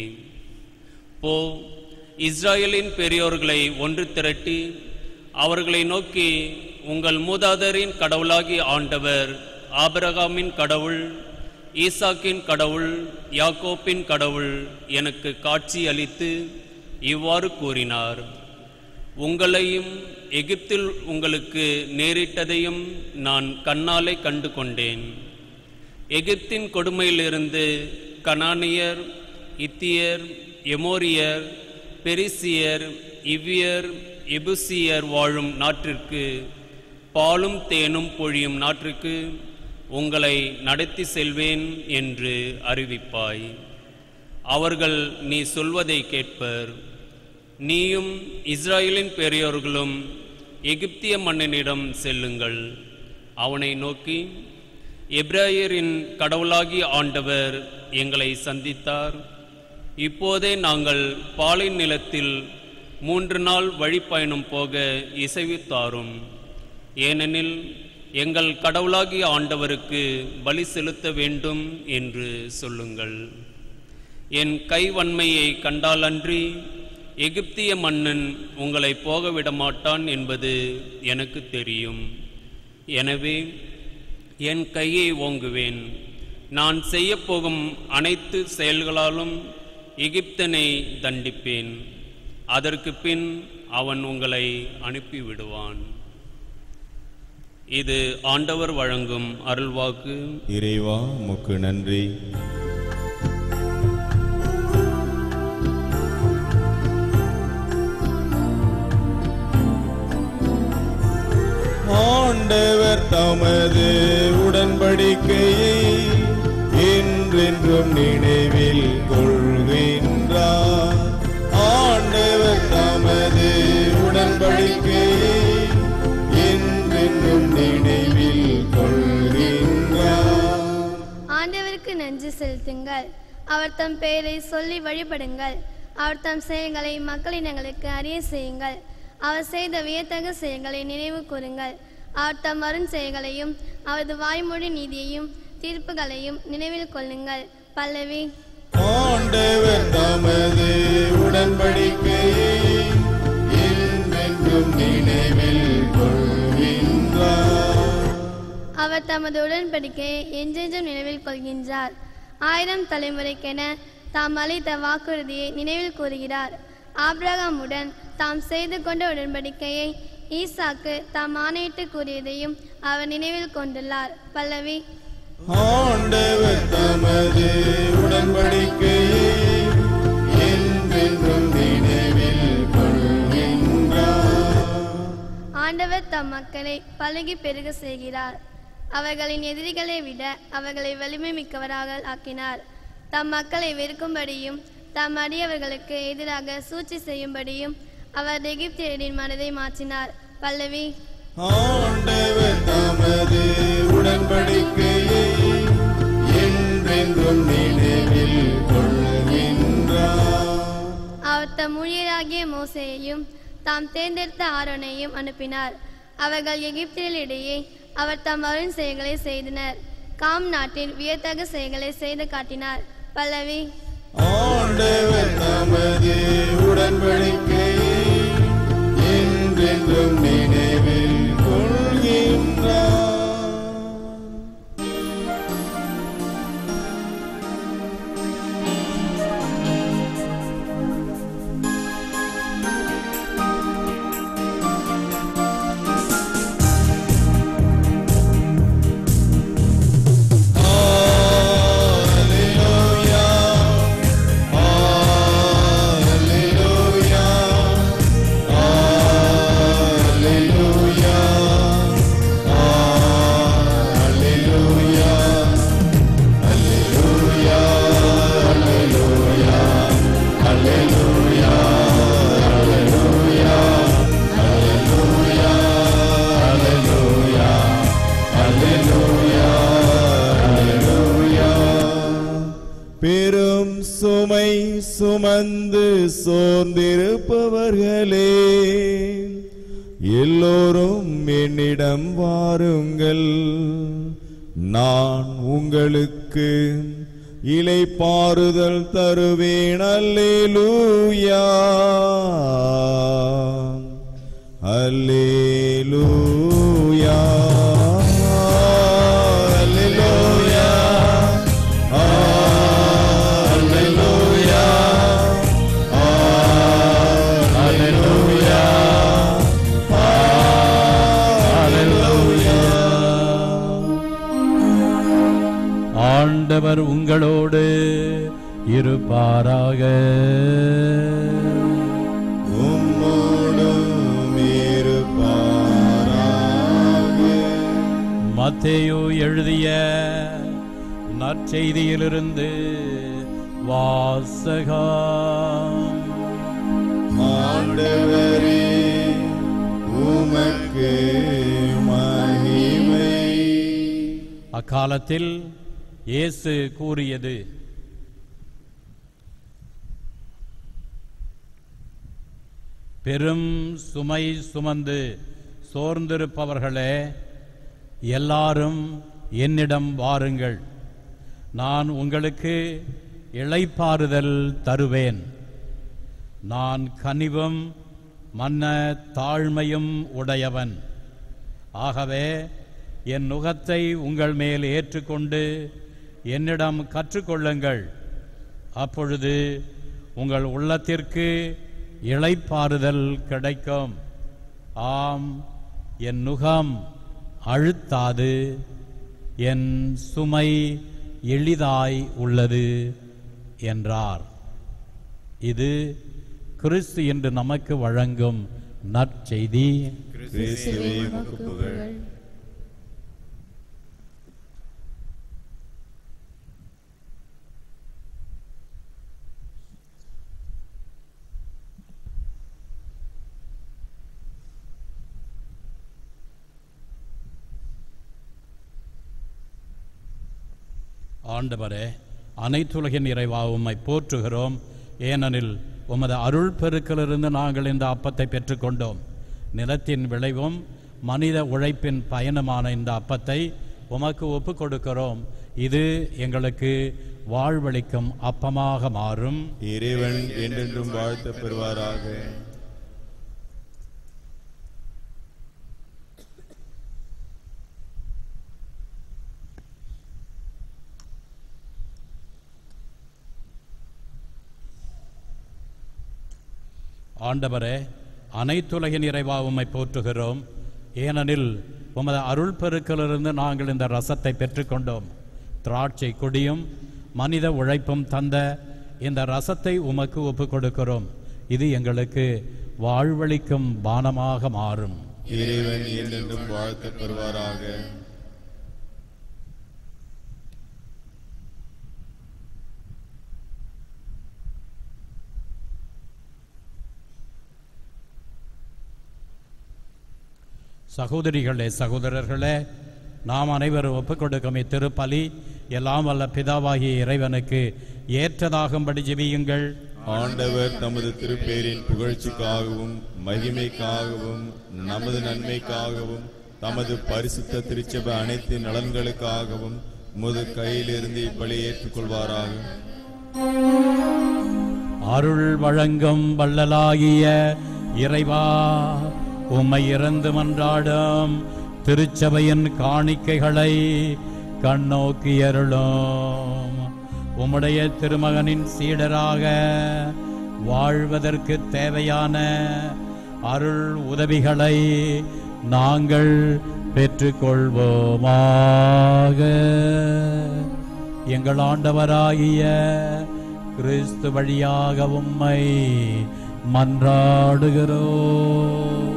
போ, இஸ்ராயேலின் பெரியோர்களை ஒன்று திரட்டி அவர்களை நோக்கி, உங்கள் மூதாதையரின் கடவுளாகி ஆண்டவர், ஆபிரகாமின் கடவுள், ஈசாக்கின் கடவுள், யாக்கோப்பின் கடவுள் எனக்கு காட்சி அளித்து இவ்வாறு கூறினார். உங்களையும் எகிப்தில் உங்களுக்கு நேரிட்டதையும் நான் கண்ணாலே கண்டு கொண்டேன். எகிப்தின் கொடுமையிலிருந்து கனானியர், இத்தியர், எமோரியர், பெரிசியர், இவ்வியர், எபுசியர் வாழும் நாட்டிற்கு, பாலும் தேனும் பொழியும் நாட்டிற்கு உங்களை நடத்தி செல்வேன் என்று அறிவிப்பாய். அவர்கள் நீ சொல்வதை கேட்பர். நீயும் இஸ்ராயேலின் பெரியோர்களும் எகிப்திய மன்னனிடம் செல்லுங்கள். அவனை நோக்கி, எபிரேயரின் கடவுளாகி ஆண்டவர் எங்களை சந்தித்தார். இப்போதே நாங்கள் பாலைன் நிலத்தில் 3 நாள் வழிப்பயணம் போக இசைவித்தாரும். ஏனெனில் எங்கள் கடவுளாகிய ஆண்டவருக்கு பலி செலுத்த வேண்டும் என்று சொல்லுங்கள். என் கைவன்மையை கண்டாலன்றி எகிப்திய மன்னன் உங்களை போக விடமாட்டான் என்பது எனக்கு தெரியும். எனவே என் கையை ஓங்குவேன். நான் செய்யப்போகும் அனைத்து செயல்களாலும் எகிப்தனை தண்டிப்பேன். அதற்கு பின் அவன் உங்களை அனுப்பிவிடுவான். இது ஆண்டவர் வழங்கும் அருள்வாக்கு. இறைவா உமக்கு நன்றி. ஆண்டவர் தமது உடன்படிக்கையை என்றென்றும் நினைவில் கொள்கின்றார். ஆண்டவர் தமது உடன்படிக்கையை என்றென்றும் நினைவில் கொள்கின்றார். ஆண்டவருக்கு நன்றி செலுத்துங்கள். அவர் தம் பெயரை சொல்லி வழிபடுங்கள். அவர் தம் செயல்களை மக்களினங்களுக்கு அறிய செய்யுங்கள். அவர் செய்த வியத்தகு செயல்களை நினைவு கூறுங்கள். அவர் தம் அருண் செயல்களையும் அவரது வாய்மொழி நீதியையும் தீர்ப்புகளையும் நினைவில் கொள்ளுங்கள். பல்லவி. ஆண்டவர் தமது உடன்படிக்கையை என்றென்றும் நினைவில் கொள்கின்றார். அவர் தமது உடன்படிக்கையை என்றென்றும் நினைவில் கொள்கின்றார். 1000 தலைமுறைக்கென தாம் அளித்த வாக்குறுதியை நினைவில் கூறுகிறார். ஆபிரகாமுடன் தாம் செய்து கொண்ட உடன்படிக்கையை, ஈசாக்கு தாம் ஆணையிட்டு கூறியதையும் அவர் நினைவில் கொண்டுள்ளார். பல்லவி. ஆண்டவர் தமது உடன்படிக்கையை என்றென்றும் நினைவில் கொள்கின்றார். ஆண்டவர் தம் மக்களை பலுகி பெருக செய்கிறார். அவர்களின் எதிரிகளை விட அவர்களை வலிமை மிக்கவராக ஆக்கினார். தம் மக்களை வெறுக்கும்படியும் தம் அடியவர்களுக்கு எதிராக சூழ்ச்சி செய்யும்படியும் அவர் எகிப்தியரின் மனதை மாற்றினார். பல்லவி. ஆண்டவர் தமது உடன்படிக்கையை என்றென்றும் நினைவில் கொள்கின்றார். அவர் தம் ஊழியராகிய மோசேயையும் தாம் தேர்ந்தெடுத்த ஆரோனையும் அனுப்பினார். அவர்கள் எகிப்தியரிடையே அவர் தம் அருண் செயல்களை செய்தனர். காம் நாட்டில் வியத்தகு செயல்களை செய்து காட்டினார். பல்லவி. ஆண்டவர் தமது உடன்படிக்கையை என்றென்றும் நினைவில் கொள்கின்றார். Hallelujah, hallelujah. சுமந்து சோர்ந்திருப்பவர்களே, எல்லோரும் என்னிடம் வாருங்கள், நான் உங்களுக்கு இளைப்பாறுதல் தருவேன். அல்லேலூயா, அல்லேலூயா, அல்லேலூயா, அல்லேலூயா, அல்லேலூயா, அல்லேலூயா. ஆண்டவர் உங்களோடு இருப்பாராக. உம்மோடும் இருப்பாராக. மத்தேயு எழுதிய நற்செய்தியிலிருந்து வாசகம். ஆண்டவரே, உமக்கு மகிமை. அக்காலத்தில் இயேசு கூறியது, பெரும் சுமை சுமந்து சோர்ந்திருப்பவர்களே, எல்லாரும் என்னிடம் வாருங்கள், நான் உங்களுக்கு இளைப்பாறுதல் தருவேன். நான் கனிவும் மன்ன தாழ்மையும் உடையவன். ஆகவே என் நுகத்தை உங்கள் மேல் ஏற்றுக்கொண்டு என்னிடம் கற்றுக்கொள்ளுங்கள். அப்பொழுது உங்கள் உள்ளத்திற்கு இளைப்பாறுதல் கிடைக்கும். ஆம், என் நுகம் அழுத்தாது, என் சுமை எளிதாய் உள்ளது என்றார். இது கிறிஸ்து என்று நமக்கு வழங்கும் நற்செய்தி. கிறிஸ்துவே உமக்கு புகழ். ஆண்டவரே, அனைத்துலகின் இறைவா, உம்மை போற்றுகிறோம். ஏனெனில் உமது அருள் பெருக்கிலிருந்து நாங்கள் இந்த அப்பத்தை பெற்றுக்கொண்டோம். நிலத்தின் விளைவும் மனித உழைப்பின் பயனுமான இந்த அப்பத்தை உமக்கு ஒப்புக் கொடுக்கிறோம். இது எங்களுக்கு வாழ்வளிக்கும் அப்பமாக மாறும். இறைவன் என்றென்றும் வாழ்த்தப் பெறுவாராக. ஆண்டவரே, அனைத்துலகின் இறைவா, உம்மை போற்றுகிறோம். ஏனெனில் உமது அருள் பெருக்கிலிருந்து நாங்கள் இந்த ரசத்தை பெற்றுக்கொண்டோம். திராட்சை கொடியும் மனித உழைப்பும் தந்த இந்த ரசத்தை உமக்கு ஒப்புக் கொடுக்கிறோம். இது எங்களுக்கு வாழ்வளிக்கும் பானமாக மாறும். இறைவன் என்றென்றும் வாழ்த்தப் பெறுவாராக. சகோதரிகளே, சகோதரர்களே, நாம் அனைவரும் ஒப்புக் கொடுக்கும் இத்திருப்பலி எல்லாம் வல்ல பிதாவாகிய இறைவனுக்கு ஏற்றதாகும்படி ஜெபியுங்கள். ஆண்டவர் தமது திருப்பேரின் புகழ்ச்சிக்காகவும் மகிமைக்காகவும் நமது நன்மைக்காகவும் தமது பரிசுத்த திருச்சபை அனைத்து நலன்களுக்காகவும் முது கையிலிருந்து இப்பலி ஏற்றுக்கொள்வாராக. அருள் வழங்கும் வள்ளலாகிய இறைவா, உம்மை இறந்து மன்றாடும் திருச்சபையின் காணிக்கைகளை கண்ணோக்கி அருளும். உம்முடைய திருமகனின் சீடராக வாழ்வதற்கு தேவையான அருள் உதவிகளை நாங்கள் பெற்றுக்கொள்வோமாக. எங்கள் ஆண்டவராகிய கிறிஸ்து வழியாக உம்மை மன்றாடுகிறோம்.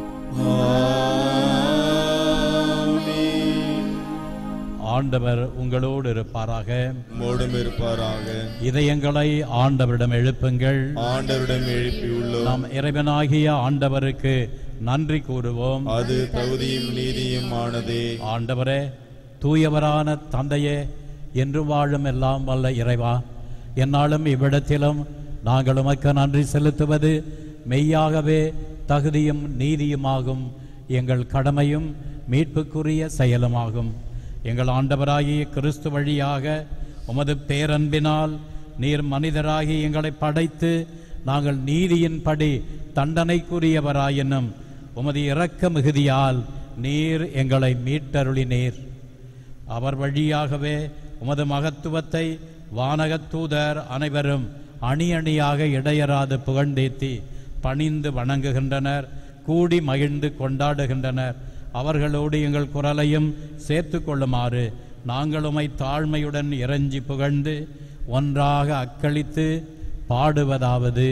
ஆண்டவர் உங்களோடு இருப்பாராக. உம்மோடும் இருப்பாராக. இதயங்களை ஆண்டவரிடம் எழுப்புங்கள். ஆண்டவரிடம் எழுப்பியுள்ளோம். நாம் இறைவனாகிய ஆண்டவருக்கு நன்றி கூறுவோம். அது தகுதியும் நீதியும் ஆனதே. ஆண்டவரே, தூயவரான தந்தையே, என்று வாழும் எல்லாம் வல்ல இறைவா, என்னாலும் இவ்விடத்திலும் நாங்கள் உமக்கு நன்றி செலுத்துவது மெய்யாகவே தகுதியும் நீதியுமாகும், எங்கள் கடமையும் மீட்புக்குரிய செயலுமாகும். எங்கள் ஆண்டவராகிய கிறிஸ்து வழியாக உமது பேரன்பினால் நீர் மனிதராகி எங்களை படைத்து நாங்கள் நீதியின்படி தண்டனைக்குரியவராயினும் உமது இரக்க மிகுதியால் நீர் எங்களை மீட்டருளினீர். அவர் வழியாகவே உமது மகத்துவத்தை வானகத் தூதர் அனைவரும் அணி அணியாக இடையராது புகழ்ந்தேத்தி பணிந்து வணங்குகின்றனர், கூடி மகிழ்ந்து கொண்டாடுகின்றனர். அவர்களோடு எங்கள் குரலையும் சேர்த்து கொள்ளுமாறு நாங்கள் உமை தாழ்மையுடன் இறைஞ்சி புகழ்ந்து ஒன்றாக அக்களித்து பாடுவதாவது: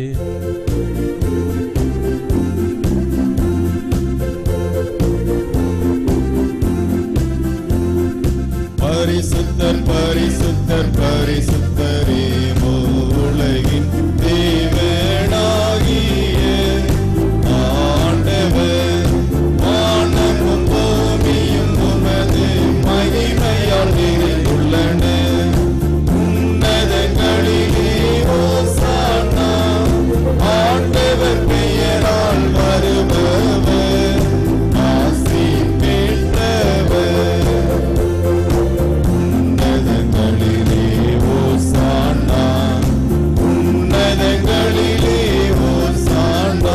பரிசுத்தர் பரிசுத்தர் பரிசுத்தரே, உலகின் தேவனாகிய ஆண்டவர், வானமும் பூமியும் உமது மகிமையால் நிறைந்துள்ளன. உன்னதங்களிலே ஓசானா, ஆண்டவர் பெயரால் வருபவர் ஆசி பெற்றவர். உன்னதங்களிலே ஓசானா, உன்னதங்களிலே ஓசானா.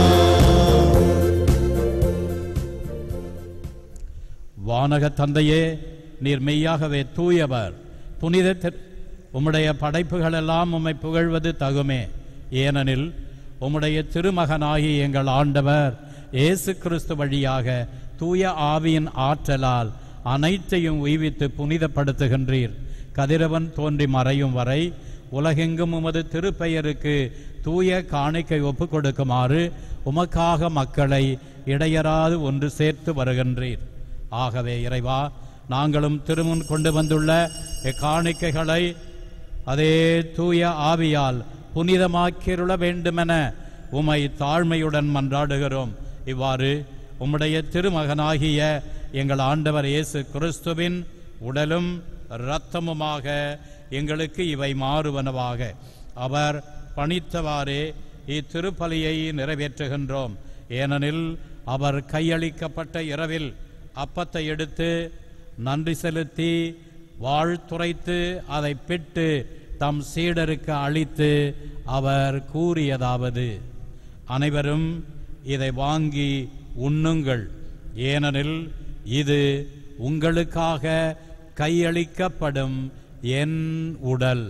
வானக தந்தையே, நீர் மெய்யாகவே தூயவர். புனித உம்முடைய படைப்புகளெல்லாம் உம்மை புகழ்வது தகுமே. ஏனெனில் உம்முடைய திருமகனாகி எங்கள் ஆண்டவர் இயேசு கிறிஸ்து வழியாக தூய ஆவியின் ஆற்றலால் அனைத்தையும் உய்வித்து புனிதப்படுத்துகின்றீர். கதிரவன் தோன்றி மறையும் வரை உலகெங்கும் உமது திருப்பெயருக்கு தூய காணிக்கை ஒப்பு கொடுக்குமாறு உமக்காக மக்களை இடையராது ஒன்று சேர்த்து வருகின்றீர். ஆகவே இறைவா, நாங்களும் திருமுன் கொண்டு வந்துள்ள இக்காணிக்கைகளை அதே தூய ஆவியால் புனிதமாக்கிருள வேண்டுமென உம்மை தாழ்மையுடன் மன்றாடுகிறோம். இவ்வாறு உம்முடைய திருமகனாகிய எங்கள் ஆண்டவர் இயேசு கிறிஸ்துவின் உடலும் இரத்தமுமாக எங்களுக்கு இவை மாறுவனவாக. அவர் பணித்தவாறே இத்திருப்பலியை நிறைவேற்றுகின்றோம். ஏனெனில் அவர் கையளிக்கப்பட்ட இரவில் அப்பத்தை எடுத்து நன்றி செலுத்தி வாழ்த்துரைத்து அதை பிட்டு தம் சீடருக்கு அளித்து அவர் கூறியதாவது: அனைவரும் இதை வாங்கி உண்ணுங்கள், ஏனெனில் இது உங்களுக்காக கையளிக்கப்படும் என் உடல்.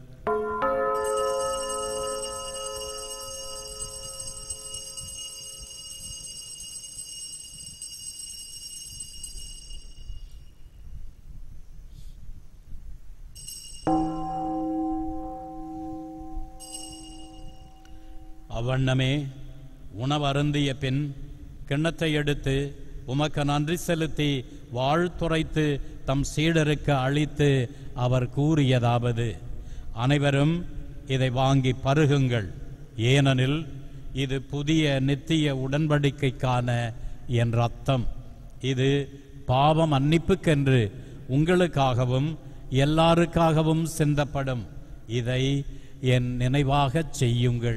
அவ்வண்ணமே உணவருந்திய பின் கிண்ணத்தை எடுத்து உமக்கு நன்றி செலுத்தி வாழ்த்துரைத்து தம் சீடருக்கு அளித்து அவர் கூறியதாவது: அனைவரும் இதை வாங்கி பருகுங்கள், ஏனெனில் இது புதிய நித்திய உடன்படிக்கைக்கான என் இரத்தம். இது பாவ மன்னிப்புக்கென்று உங்களுக்காகவும் எல்லாருக்காகவும் சிந்தப்படும். இதை என் நினைவாகச் செய்யுங்கள்.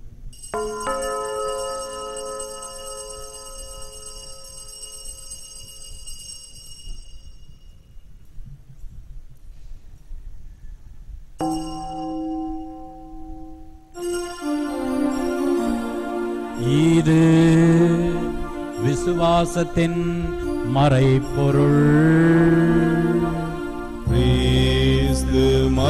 இது விசுவாசத்தின் மறைபொருள். கிறிஸ்து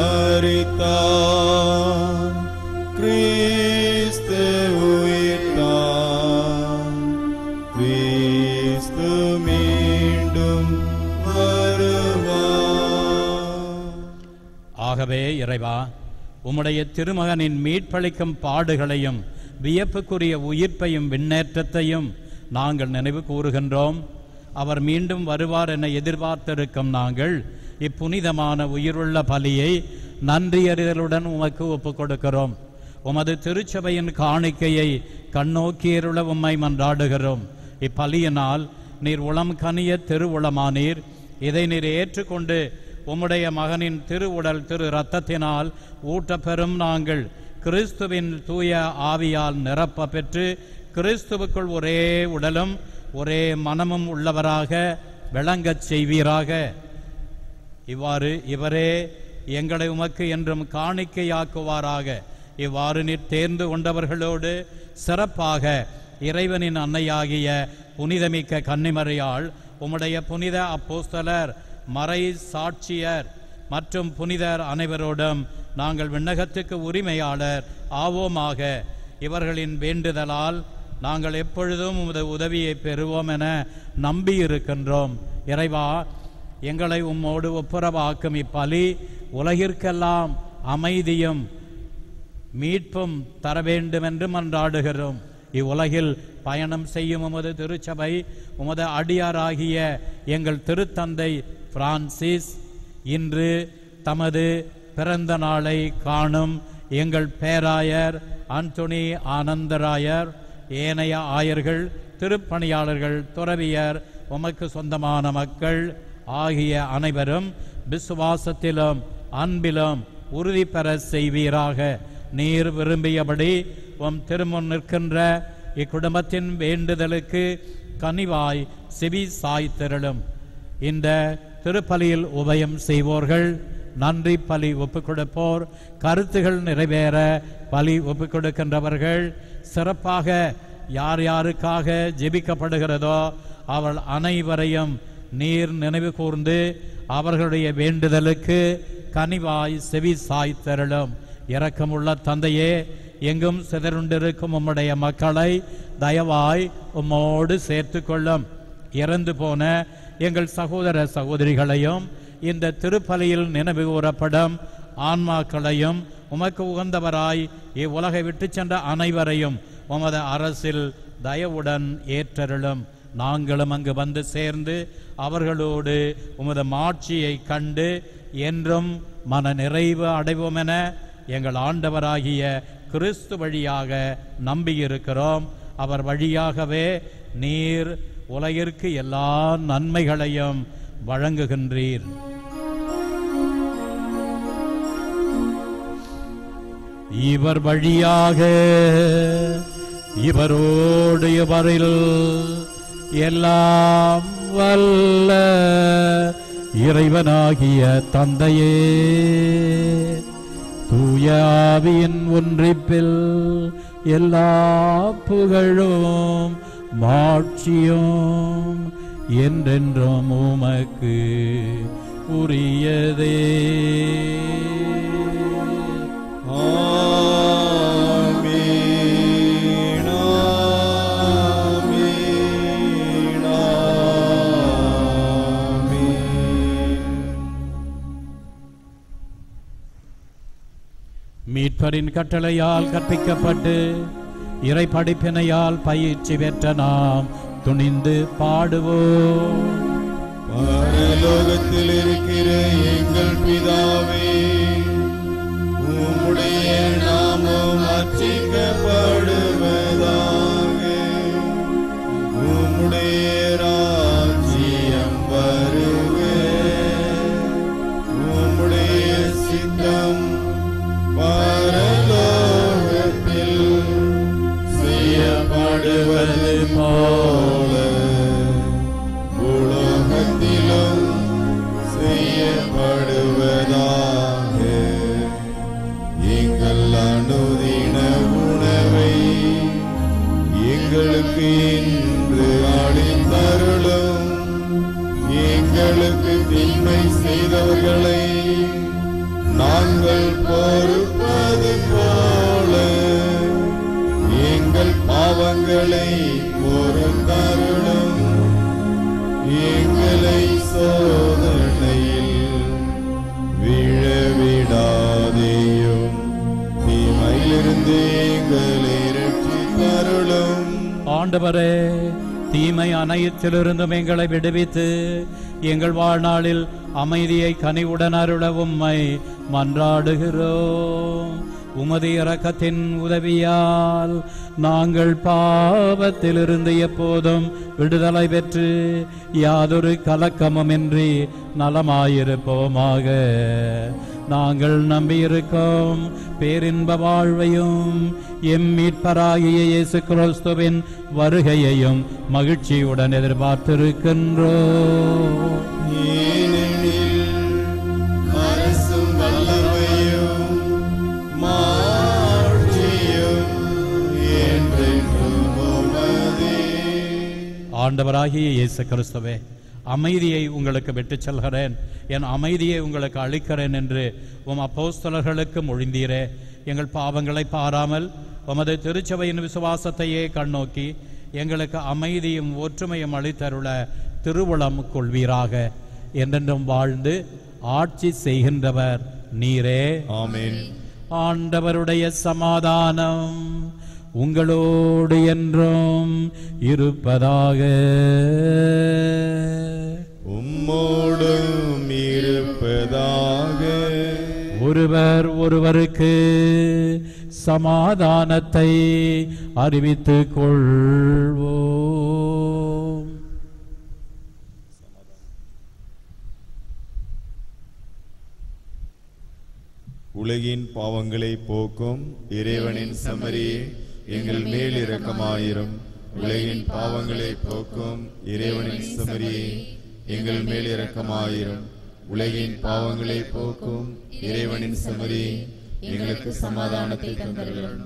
மரித்தார், கிறிஸ்து உயிர்த்தார், கிறிஸ்து மீண்டும் வருவார். ஆகவே இறைவா, உம்முடைய திருமகனின் மீட்பளிக்கும் பாடுகளையும் வியப்புக்குரிய உயிர்ப்பையும் விண்ணேற்றத்தையும் நாங்கள் நினைவு கூறுகின்றோம். அவர் மீண்டும் வருவார் என எதிர்பார்த்திருக்கும் நாங்கள் இப்புனிதமான உயிருள்ள பலியை நன்றியறிதலுடன் உமக்கு ஒப்புக் கொடுக்கிறோம். உமது திருச்சபையின் காணிக்கையை கண்ணோக்கியருள உம்மை மன்றாடுகிறோம். இப்பலியினால் நீர் உளம் கனிய திருவுளமானீர். இதை நீர் ஏற்றுக்கொண்டு உம்முடைய மகனின் திருவுடல் திரு இரத்தத்தினால் ஊட்டப்பெறும் நாங்கள் கிறிஸ்துவின் தூய ஆவியால் நிரப்ப பெற்று கிறிஸ்துவுக்குள் ஒரே உடலும் ஒரே மனமும் உள்ளவராக விளங்கச் செய்வீராக. இவ்வாறு இவரே எங்களை உமக்கு என்றும் காணிக்கையாக்குவாராக. இவ்வாறு நீர் தேர்ந்து கொண்டவர்களோடு சிறப்பாக இறைவனின் அன்னையாகிய புனிதமிக்க கன்னிமரியாள் உம்முடைய புனித அப்போஸ்தலர் மறை சாட்சியர் மற்றும் புனிதர் அனைவரோடும் நாங்கள் விண்ணகத்துக்கு உரிமையாளர் ஆவோமாக. இவர்களின் வேண்டுதலால் நாங்கள் எப்பொழுதும் உமது உதவியை பெறுவோம் என நம்பியிருக்கின்றோம். இறைவா, எங்களை உம்மோடு ஒப்புரவாக்கும் இப்பலி உலகிற்கெல்லாம் அமைதியும் மீட்பும் தர வேண்டும் என்று மன்றாடுகிறோம். இவ்வுலகில் பயணம் செய்யும் உமது திருச்சபை உமது அடியாராகிய எங்கள் திருத்தந்தை பிரான்சிஸ் இன்று தமது பிறந்த நாளை காணும் எங்கள் பேராயர் அந்தோனி ஆனந்தராயர், ஏனைய ஆயர்கள், திருப்பணியாளர்கள், துறவியர், உமக்கு சொந்தமான மக்கள் ஆகிய அனைவரும் விசுவாசத்திலும் அன்பிலும் உறுதி பெற செய்வீராக. நீர் விரும்பியபடி உம் திருமுன் நிற்கின்ற இக்குடும்பத்தின் வேண்டுதலுக்கு கனிவாய் செவி சாய்த்திரளும். இந்த திருப்பலியில் உபயம் செய்வோர்கள், நன்றி பலி ஒப்புக் கொடுப்போர், கருத்துகள் நிறைவேற பலி ஒப்புக் கொடுக்கின்றவர்கள், சிறப்பாக யார் யாருக்காக ஜெபிக்கப்படுகிறதோ அவள் அனைவரையும் நீர் நினைவு கூர்ந்து அவர்களுடைய வேண்டுதலுக்கு கனிவாய் செவி சாய்த்தருளும். இரக்கமுள்ள தந்தையே, எங்கும் சிதறுண்டிருக்கும் உம்முடைய மக்களை தயவாய் உம்மோடு சேர்த்து கொள்ளும். இறந்து போன எங்கள் சகோதர சகோதரிகளையும் இந்த திருப்பலியில் நினைவு கூறப்படும் ஆன்மாக்களையும் உமக்கு உகந்தவராய் இவ்வுலகை விட்டு சென்ற அனைவரையும் உமது அரசில் தயவுடன் ஏற்றருளும். நாங்களும் அங்கு வந்து சேர்ந்து அவர்களோடு உமது மாட்சியை கண்டு என்றும் மன நிறைவு அடைவோம் என எங்கள் ஆண்டவராகிய கிறிஸ்து வழியாக நம்பியிருக்கிறோம். அவர் வழியாகவே நீர் உலகிற்கு எல்லா நன்மைகளையும் வழங்குகின்றீர். இவர் வழியாக இவரோடு இவரில் எல்லாம் வல்ல இறைவனாகிய தந்தையே, தூய ஆவியின் ஒன்றிப்பில் எல்லா புகழும் மாட்சியும் என்றென்றும் உமக்கு உரியதே. மீட்பரின் கட்டளையால் கற்பிக்கப்பட்டு இறை படிப்பினையால் பயிற்சி பெற்ற நாம் துணிந்து பாடுவோம். பரலோகத்தில் இருக்கிற எங்கள் பிதாவே, உம்முடைய நாமம் அர்ச்சிக்கப்படுவதாக. உம்முடைய ராஜ்யம் வருக. உம்முடைய சித்தம் பரலோகத்தில் செய்யப்படுவது போல உலகத்திலும் செய்யப்படுவதாக. எங்கள் அனுதின உணவை எங்களுக்கு இன்று அளித்தருளும். எங்களுக்கு தீமை செய்தவர்களை நாங்கள் பொறுப்பது போல எங்கள் பாவங்களை பொறுத்தருளும். எங்களை சோதனையில் விழவிடாதேயும், தீமையிலிருந்து எங்களை ரட்சித்தருளும். ஆண்டவரே, தீமை அனைத்திலிருந்தும் எங்களை விடுவித்து எங்கள் வாழ்நாளில் அமைதியை கனிவுடன் அருள உம்மை மன்றாடுகிறோம். உமது இரக்கத்தின் உதவியால் நாங்கள் பாவத்திலிருந்து எப்போதும் விடுதலை பெற்று யாதொரு கலக்கமுமின்றி நலமாயிருப்போமாக. நாங்கள் நம்பியிருக்கோம் பேரின்ப வாழ்வையும் எம் மீட்பராகிய இயேசு கிறிஸ்துவின் வருகையையும் மகிழ்ச்சியுடன் எதிர்பார்த்திருக்கின்றோம். அரசும் வல்லமையும் மாட்சியும் என்றென்றும் உமதே. ஆண்டவராகிய இயேசு கிறிஸ்துவே, அமைதியை உங்களுக்கு விட்டுச் செல்கிறேன், என் அமைதியை உங்களுக்கு அளிக்கிறேன் என்று உம் அப்போஸ்தலர்களுக்கு மொழிந்தீரே. எங்கள் பாவங்களை பாராமல் உமது திருச்சபையின் விசுவாசத்தையே கண்ணோக்கி எங்களுக்கு அமைதியும் ஒற்றுமையும் அளித்தருள திருவுளம் கொள்வீராக. என்றென்றும் வாழ்ந்து ஆட்சி செய்கின்றவர் நீரே. ஆமென். ஆண்டவருடைய சமாதானம் உங்களோடு என்றும் இருப்பதாக. உம்மோடும் இருப்பதாக. ஒருவர் ஒருவருக்கு சமாதானத்தை அறிவித்துக் கொள்வோம். உலகின் பாவங்களை போக்கும் இறைவனின் செம்மறியே, எங்கள் மேல் இரக்கமாயிரும். உலகின் பாவங்களை போக்கும் இறைவனின் செம்மறியே, எங்கள் மேல் இரக்கமாயிரும். உலகின் பாவங்களை போக்கும் இறைவனின் செம்மறியே, எங்களுக்கு சமாதானத்தை தந்தருளும்.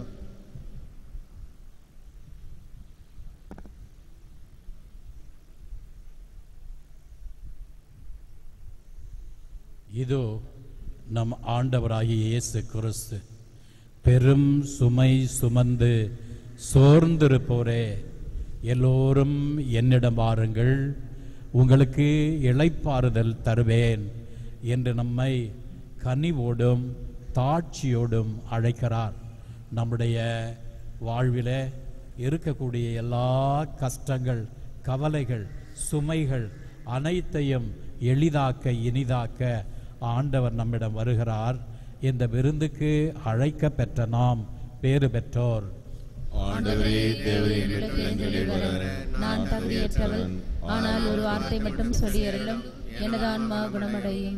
இதோ நம் ஆண்டவராகிய இயேசு கிறிஸ்து. பெரும் சுமை சுமந்து சோர்ந்திருப்போரே, எல்லோரும் என்னிடம் வாருங்கள், உங்களுக்கு இளைப்பாறுதல் தருவேன் என்று நம்மை கனிவோடும் தாட்சியோடும் அழைக்கிறார். நம்முடைய வாழ்வில் இருக்கக்கூடிய எல்லா கஷ்டங்கள், கவலைகள், சுமைகள் அனைத்தையும் எளிதாக்க இனிதாக்க ஆண்டவர் நம்மிடம் வருகிறார். இந்த விருந்துக்கு அழைக்க பெற்ற நாம் பேறு பெற்றோர். ஆண்டவரே, தேவரே, என்னிடத்தில் எங்களில் வர நான் தகுதியற்றவள். ஆனால் ஒரு வார்த்தை மட்டும் சொல்லியருளும், எனது ஆன்மா குணமடையும்.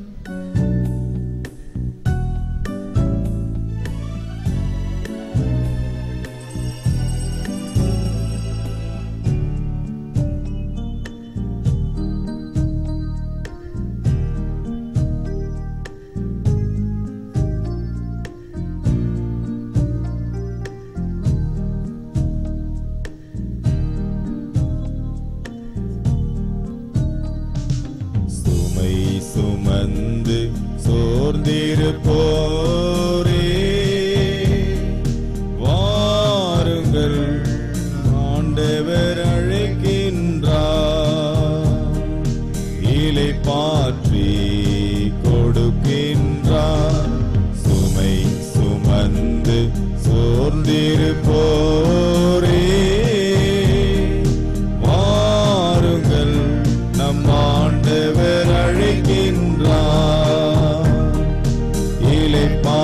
சுமந்து சோர்ந்திருப்போரே, வாருங்கள், ஆண்டவர் அழைக்கின்றார். இளைப்பாற்றி கொடுக்கின்றார். சுமை சுமந்து சோர்ந்திருப்போரே, வாருங்கள், நம் ஆண்டவர் அழைக்கின்றார். இளைப்பாற்றி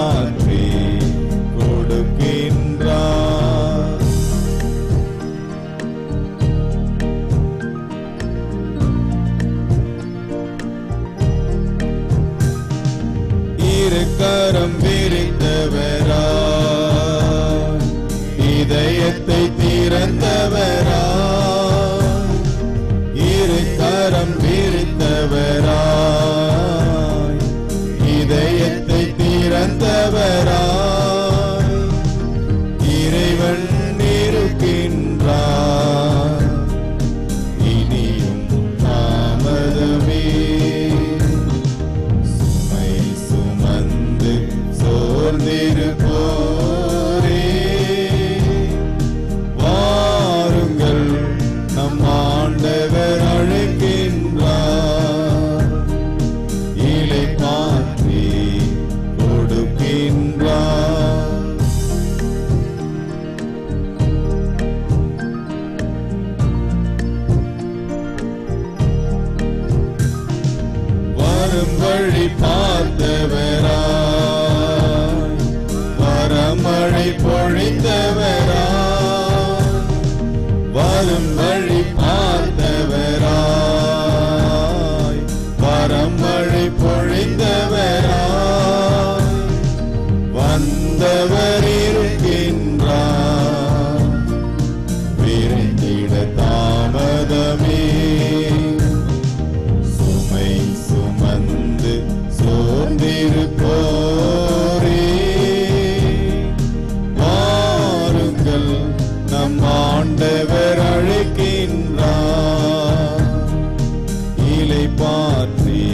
வழி பார்த்தவராய் வரம் வழி பொழிந்தவராய் வந்தவர் இருக்கின்றார் விரைந்திட தாமதமே சுமை சுமந்து சோர்ந்திருப்போரே வாருங்கள் நம் ஆண்டவர் அழைக்கின்றார் இலை பாற்றி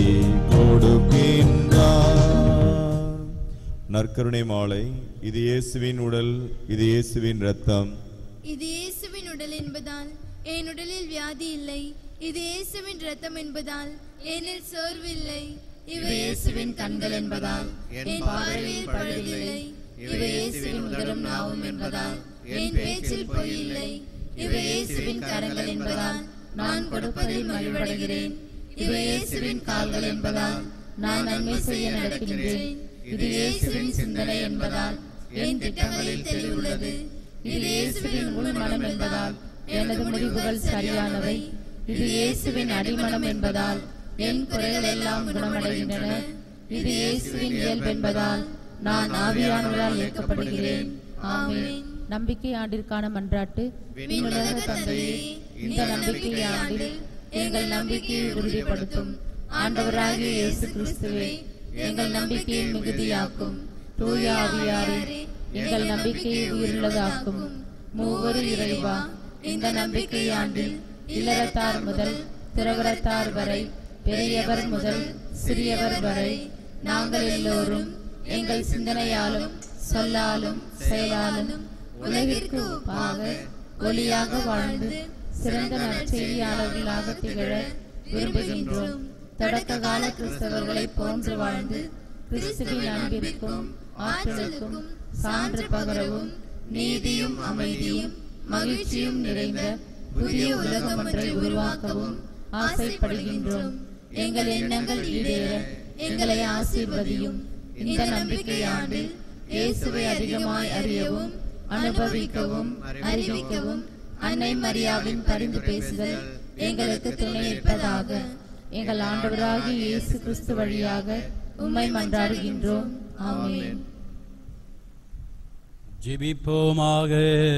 கொடுக்கின்றார். நற்கருணை மாலை. இது இயேசுவின் உடல், இது இயேசுவின் இரத்தம். இது இயேசுவின் உடல் என்பதால் என் உடலில் வியாதி இல்லை. இது இயேசுவின் இரத்தம் என்பதால் என்னில் சோர்வு இல்லை. இவை இயேசுவின் கண்கள் என்பதால் என் பார்வையில் பழுதில்லை. இவை இயேசுவின் உதடும் நாவும் என்பதால் என் பேச்சில் பொய் இல்லை. இவை இயேசுவின் கரங்கள் என்பதால் நான் கொடுப்பதில் மகிழ்வடைகிறேன். இவை இயேசுவின் கால்கள் என்பதால் நான் நன்மை செய்ய நடக்கின்றேன். இது இயேசுவின் சிந்தனை என்பதால் என் திட்டங்களில் தெளிவுள்ளது. இது இயேசுவின் உள்மனம் என்பதால் எனது முடிவுகள் சரியானவை. இது இயேசுவின் அடிமனம் என்பதால் என் குறைகள் எல்லாம் குணமடைகின்றன. இது இயேசுவின் இயல்பு என்பதால் நான் ஆவியானவரால் இயக்கப்படுகிறேன். ஆமென். நம்பிக்கை ஆண்டிற்கான மன்றாட்டு. விண்ணுலக தந்தையே, இந்த நம்பிக்கை ஆண்டில் எங்கள் நம்பிக்கையை உறுதிப்படுத்தும். ஆண்டவராகிய இயேசு கிறிஸ்துவே, எங்கள் நம்பிக்கையை மிகுதியாக்கும். தூய ஆவியாரே, எங்கள் நம்பிக்கையை உயிருள்ளதாக்கும். மூவரு இறைவா, இந்த நம்பிக்கை ஆண்டில் இல்லறத்தார் முதல் துறவரத்தார் வரை, பெரியவர் முதல் சிறியவர் வரை, நாங்கள் எல்லோரும் எங்கள் சிந்தனையாலும் சொல்லாலும் செயலாலும் உலகிற்கு ஒப்பாக ஒளியாக வாழ்ந்து சிறந்த நற்செய்தியாளர்களாக திகழ விரும்புகின்றோம். தொடக்க கால கிறிஸ்தவர்களை போன்று வாழ்ந்து கிறிஸ்துவின் அன்பிற்கும் ஆற்றலுக்கும் சான்று பகரவும் நீதியும் அமைதியும் மகிழ்ச்சியும் நிறைந்த புதிய உலகம் ஒன்றை உருவாக்கவும் ஆசைப்படுகின்றோம். எங்கள் எண்ணங்கள் ஈடேற எங்களை ஆசீர்வதியும். இந்த நம்பிக்கை ஆண்டில் இயேசுவை அதிகமாய் அறியவும் அனுபவிக்கவும் அறிவிக்கவும் அன்னை மரியாவின் பரிந்து பேசுதல் எங்களுக்கு துணை இருப்பதாக. எங்கள் ஆண்டவராகிய இயேசு கிறிஸ்து வழியாக உம்மை மன்றாடுகின்றோம். ஆமென். ஜெபிப்போமாக.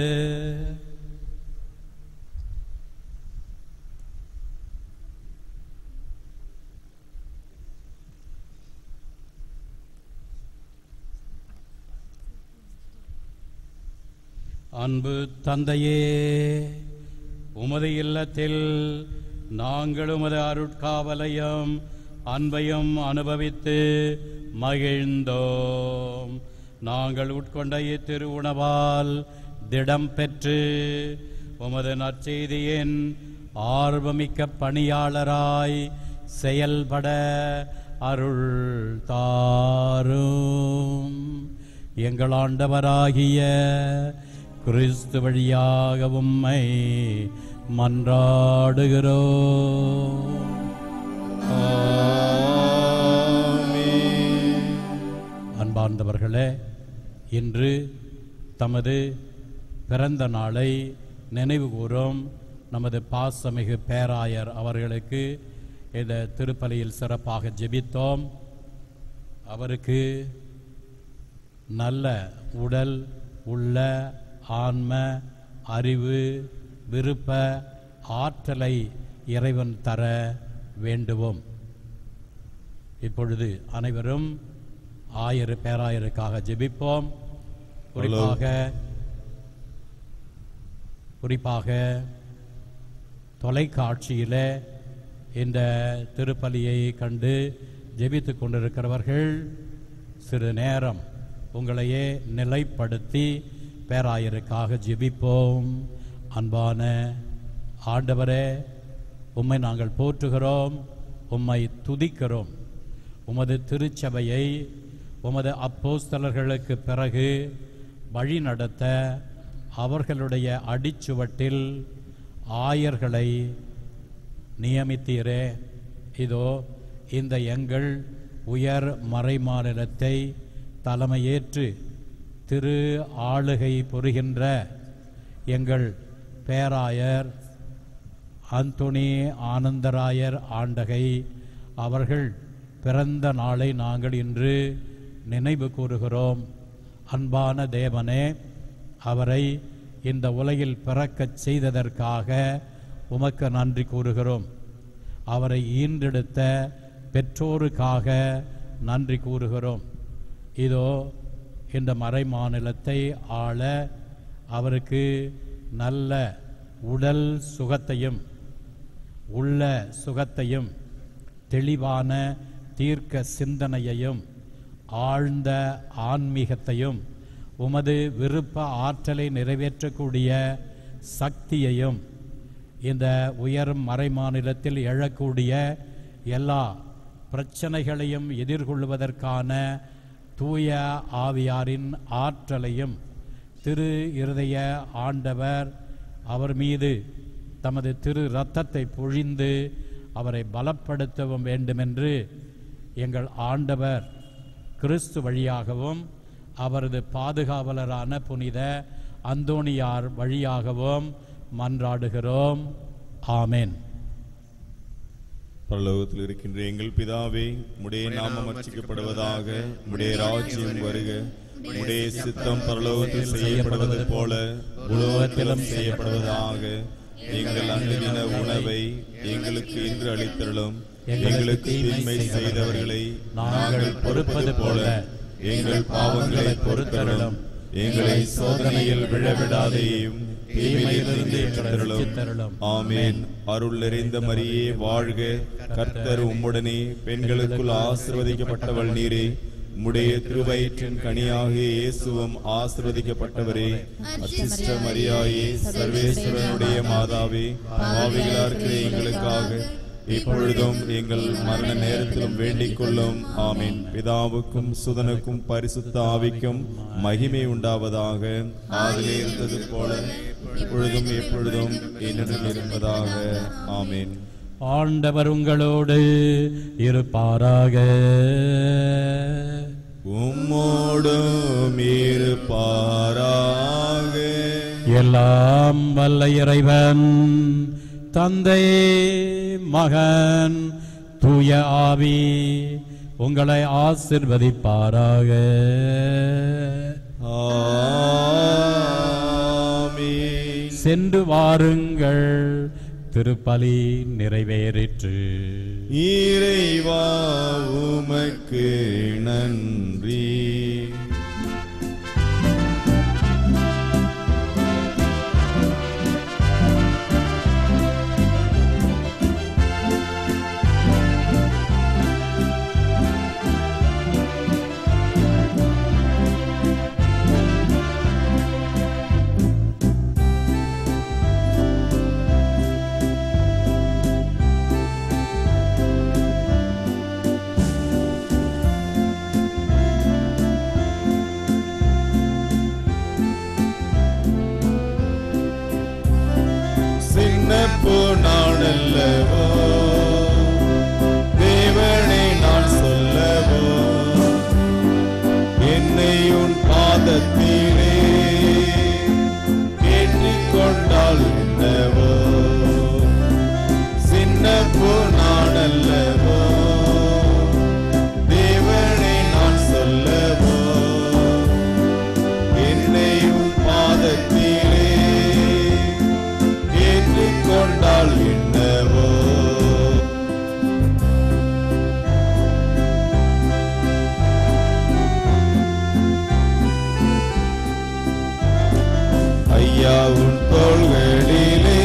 அன்பு தந்தையே, உமது இல்லத்தில் நாங்கள் உமது அருட்காவலையும் அன்பையும் அனுபவித்து மகிழ்ந்தோம். நாங்கள் உட்கொண்ட இத்திரு உணவால் திடம் பெற்று உமது நற்செய்தியின் ஆர்வமிக்க பணியாளராய் செயல்பட அருள் தாரும். எங்கள் ஆண்டவராகிய கிறிஸ்து வழியாக உம்மை மன்றாடுகிறோம். அன்பார்ந்தவர்களே, இன்று தமது பிறந்த நாளை நினைவு கூறும் நமது பாசமிகு பேராயர் அவர்களுக்கு இந்த திருப்பலியில் சிறப்பாக ஜெபித்தோம். அவருக்கு நல்ல உடல் உள்ள ஆன்ம அறிவு விருப்ப ஆற்றலை இறைவன் தர வேண்டுவோம். இப்பொழுது அனைவரும் பேராயருக்காக ஜெபிப்போம். குறிப்பாக தொலைக்காட்சியில் இந்த திருப்பலியை கண்டு ஜெபித்து கொண்டிருக்கிறவர்கள் சிறு நேரம் உங்களையே நிலைப்படுத்தி பேராயருக்காக ஜெபிப்போம். அன்பான ஆண்டவரே, உம்மை நாங்கள் போற்றுகிறோம், உம்மை துதிக்கிறோம். உமது திருச்சபையை உமது அப்போஸ்தலர்களுக்கு பிறகு வழி நடத்த அவர்களுடைய அடிச்சுவட்டில் ஆயர்களை நியமித்தீரே. இதோ இந்த எங்கள் உயர் மறைமாநிலத்தை தலைமையேற்று திரு ஆளுகை புரிகின்ற எங்கள் பேராயர் அந்தோணி ஆனந்தராயர் ஆண்டகை அவர்கள் பிறந்த நாளை நாங்கள் இன்று நினைவு கூறுகிறோம். அன்பான தேவனே, அவரை இந்த உலகில் பிறக்கச் செய்ததற்காக உமக்கு நன்றி கூறுகிறோம். அவரை ஈன்றெடுத்த பெற்றோருக்காக நன்றி கூறுகிறோம். இதோ இந்த மறை மாநிலத்தை ஆள அவருக்கு நல்ல உடல் சுகத்தையும் உள்ள சுகத்தையும் தெளிவான தீர்க்க சிந்தனையையும் ஆழ்ந்த ஆன்மீகத்தையும் உமது விருப்ப ஆற்றலை நிறைவேற்றக்கூடிய சக்தியையும் இந்த உயரும் மறை மாநிலத்தில் எழக்கூடிய எல்லா பிரச்சனைகளையும் எதிர்கொள்வதற்கான தூய ஆவியாரின் ஆற்றலையும் திரு இருதய ஆண்டவர் அவர் மீது தமது திரு இரத்தத்தை பொழிந்து அவரை பலப்படுத்தவும் வேண்டுமென்று எங்கள் ஆண்டவர் கிறிஸ்து வழியாகவும் அவரது பாதுகாவலரான புனித அந்தோணியார் வழியாகவும் மன்றாடுகிறோம். ஆமென். பரலோகத்தில் இருக்கின்ற எங்கள் பிதாவே, உம்முடைய நாமம் அர்ச்சிக்கப்படுவதாக, உம்முடைய ராஜ்யம் வருக, உம்முடைய சித்தம் பரலோகத்தில் செய்யப்படுவது போல உலகத்திலும் செய்யப்படுவதாக. எங்கள் அன்றாட உணவை எங்களுக்கு இன்று அளித்தருளும். எங்களுக்கு தீமை செய்தவர்களை நாங்கள் பொறுப்பது போல எங்கள் பாவங்களை பொறுத்தருளும். எங்களை சோதனையில் விழவிடாதேயும் தீமையிலிருந்து மீட்டருளும். ஆமென். அருள் நிறைந்த மரியே வாழ்க, கர்த்தர் உம்முடனே, பெண்களுக்குள் ஆசீர்வதிக்கப்பட்டவள் நீரே. உம்முடைய திருவயிற்றின் கனியாகிய இயேசுவும் ஆசீர்வதிக்கப்பட்டவரே. அச்சிஷ்ட மரியாயே, சர்வேஸ்வரனுடைய மாதாவே, பாவிகளா இருக்கிற எங்களுக்காக இப்பொழுதும் எங்கள் மரண நேரத்திலும் வேண்டிக் கொள்ளும். ஆமீன். பிதாவுக்கும் சுதனுக்கும் பரிசுத்த ஆவிக்கும் மகிமை உண்டாவதாக. ஆதிலே இருந்தது போல இப்பொழுதும் எப்பொழுதும் என்றும் இருப்பதாக. ஆமீன். ஆண்டவர் உங்களோடு இருப்பாராக. உம்மோடும் இருப்பாராக. எல்லாம் வல்ல இறைவன் தந்தை, மகன், தூய ஆவி உங்களை ஆசிர்வதிப்பாராக. ஆமென். சென்று வாருங்கள், திருப்பலி நிறைவேறிற்று. இறைவா உமக்கு நன்றி. நானல்லவோ தேவனை நான் சொல்லவோ, என்னை உன் பாதத்திலே ஏற்றிக்கொண்டால் என்னவோ. சின்ன பூ நானல்லவோ தேவனை நான் சொல்லவோ, என்னை உன் பாதத்திலே கொண்டால் என்னவோ. ஐயா உன் தோள்களிலே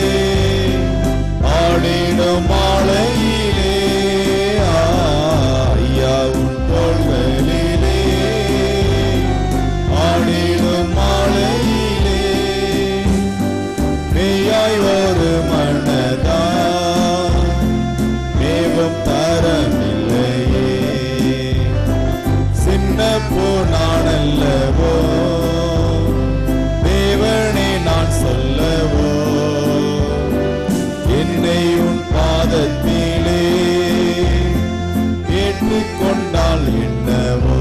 ஆடிடும் மாலையிலே, ஐயா உன் தோள்களிலே ஆடிடும் மாலையிலே, மெய்யாய் ஒரு மனதா மேவும் தரமில்லையே. சின்ன பூ நானல்லவோ தேவனே நான் சொல்லவோ, என்னை உன் பாதத்திலே ஏற்றுக்கொண்டால் என்னவோ.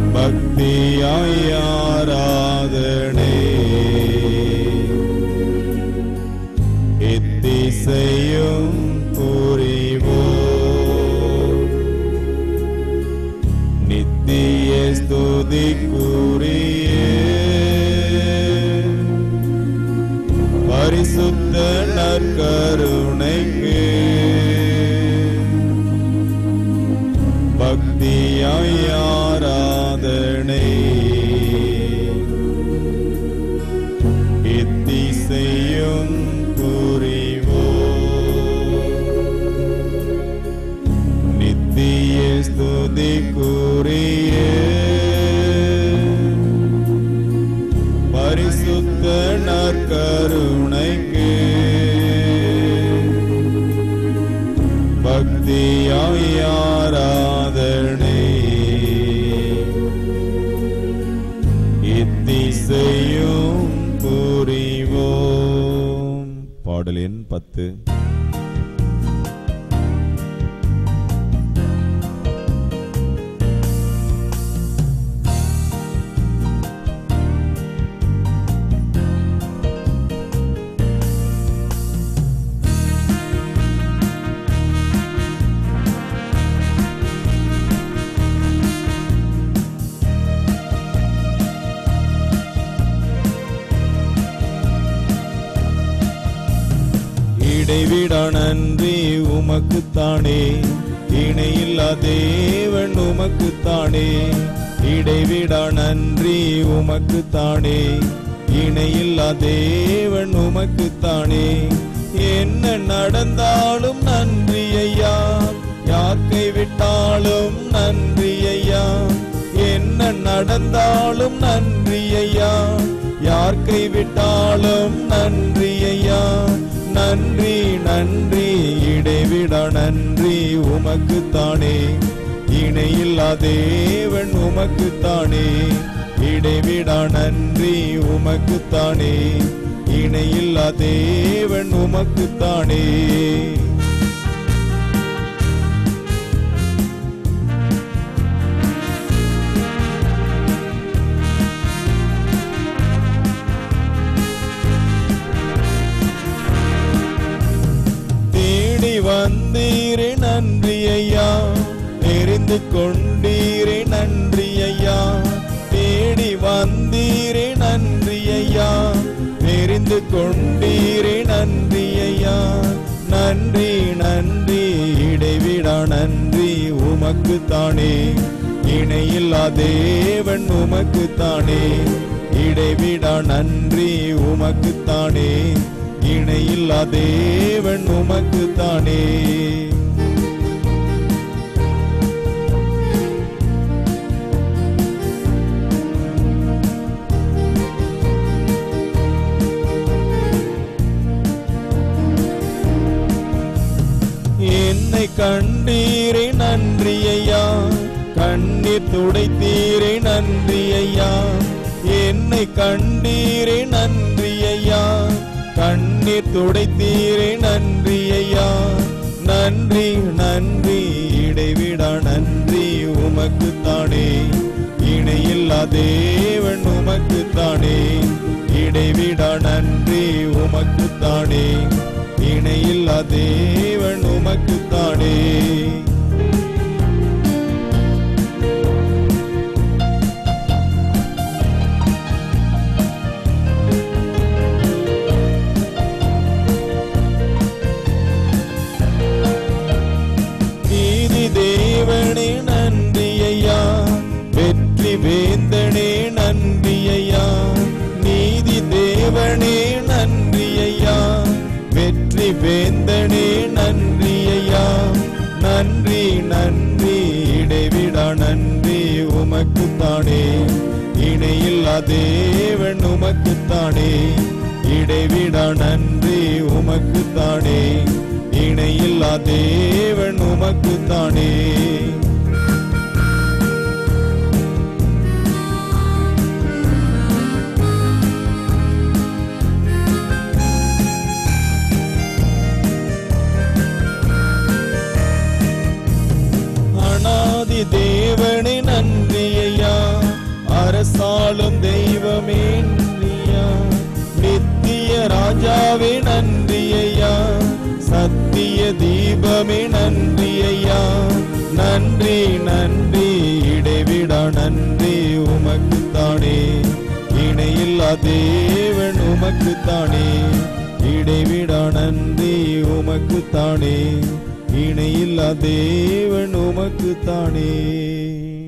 பக்தியாய் ஆராதனை எத்திசையும் புரிவோம் நித்திய ஸ்துதிக்குரிய பரிசுத்த நற்கருணைக்கு பக்தியாய் ஆராதனை எத்திசையும் புரிவோம் நித்திய ஸ்துதிக்குரிய பரிசுத்த நற்கருணைக்கு பக்தியாய் ஆராதனை எத்திசையும் புரிவோம். பாடல் எண் 10. இடைவிடா நன்றி உமக்குத்தானே, இணையில்லா தேவன் உமக்குத்தானே. இடைவிடா நன்றி உமக்குத்தானே, இணையில்லா தேவன் உமக்குத்தானே. என்ன நடந்தாலும் நன்றி ஐயா, யார் கைவிட்டாலும் நன்றி ஐயா. என்ன நடந்தாலும் நன்றி ஐயா, யார் கைவிட்டாலும் நன்றி ஐயா. நன்றி நன்றி இடைவிடா நன்றி உமக்குத்தானே, இணையில்லா தேவன் உமக்குத்தானே. இடைவிடா நன்றி உமக்குத்தானே, இணையில்லா தேவன் உமக்குத்தானே. வந்தீரே நன்றி ஐயா, தெரிந்து கொண்டீரே நன்றி ஐயா. தேடி வந்தீரே நன்றி ஐயா, தெரிந்து கொண்டீரே நன்றி ஐயா. நன்றி நன்றி இடைவிடா நன்றி உமக்குத்தானே, இணையில்லா தேவன் உமக்குத்தானே. இடைவிடா நன்றி உமக்குத்தானே, இணையில்லா தேவன் உமக்குத்தானே. என்னை கண்டீரே நன்றி ஐயா, கண்ணீர் துடைத்தீரே நன்றி ஐயா. என்னை கண்டீரே நன்றி ஐயா, கண்ணீர் துடைத்தீரே நன்றி ஐயா. நன்றி நன்றி இடைவிடா நன்றி உமக்குத்தானே, இணையில்லா தேவன் உமக்குத்தானே. இடைவிடா நன்றி உமக்குத்தானே, இணையில்லா தேவன் உமக்குத்தானே. தேவனே நன்றி ஐயா, வெற்றி வேந்தனே நன்றி ஐயா. நீதி தேவனே நன்றி ஐயா, வெற்றி வேந்தனே நன்றி ஐயா. நன்றி நன்றி இடைவிடா நன்றி உமக்குத்தானே, இணையில்லா தேவன் உமக்குத்தானே. இடைவிடா நன்றி உமக்குத்தானே, இணையில்லா தேவன் உமக்குத்தானே. அநாதி தேவனே நன்றி ஐயா, நன்றி உமக்குத்தானே. இணையில்லா தேவன் உமக்குத்தானே. இடைவிடா நன்றி உமக்குத்தானே. இணையில்லா தேவன் உமக்குத்தானே.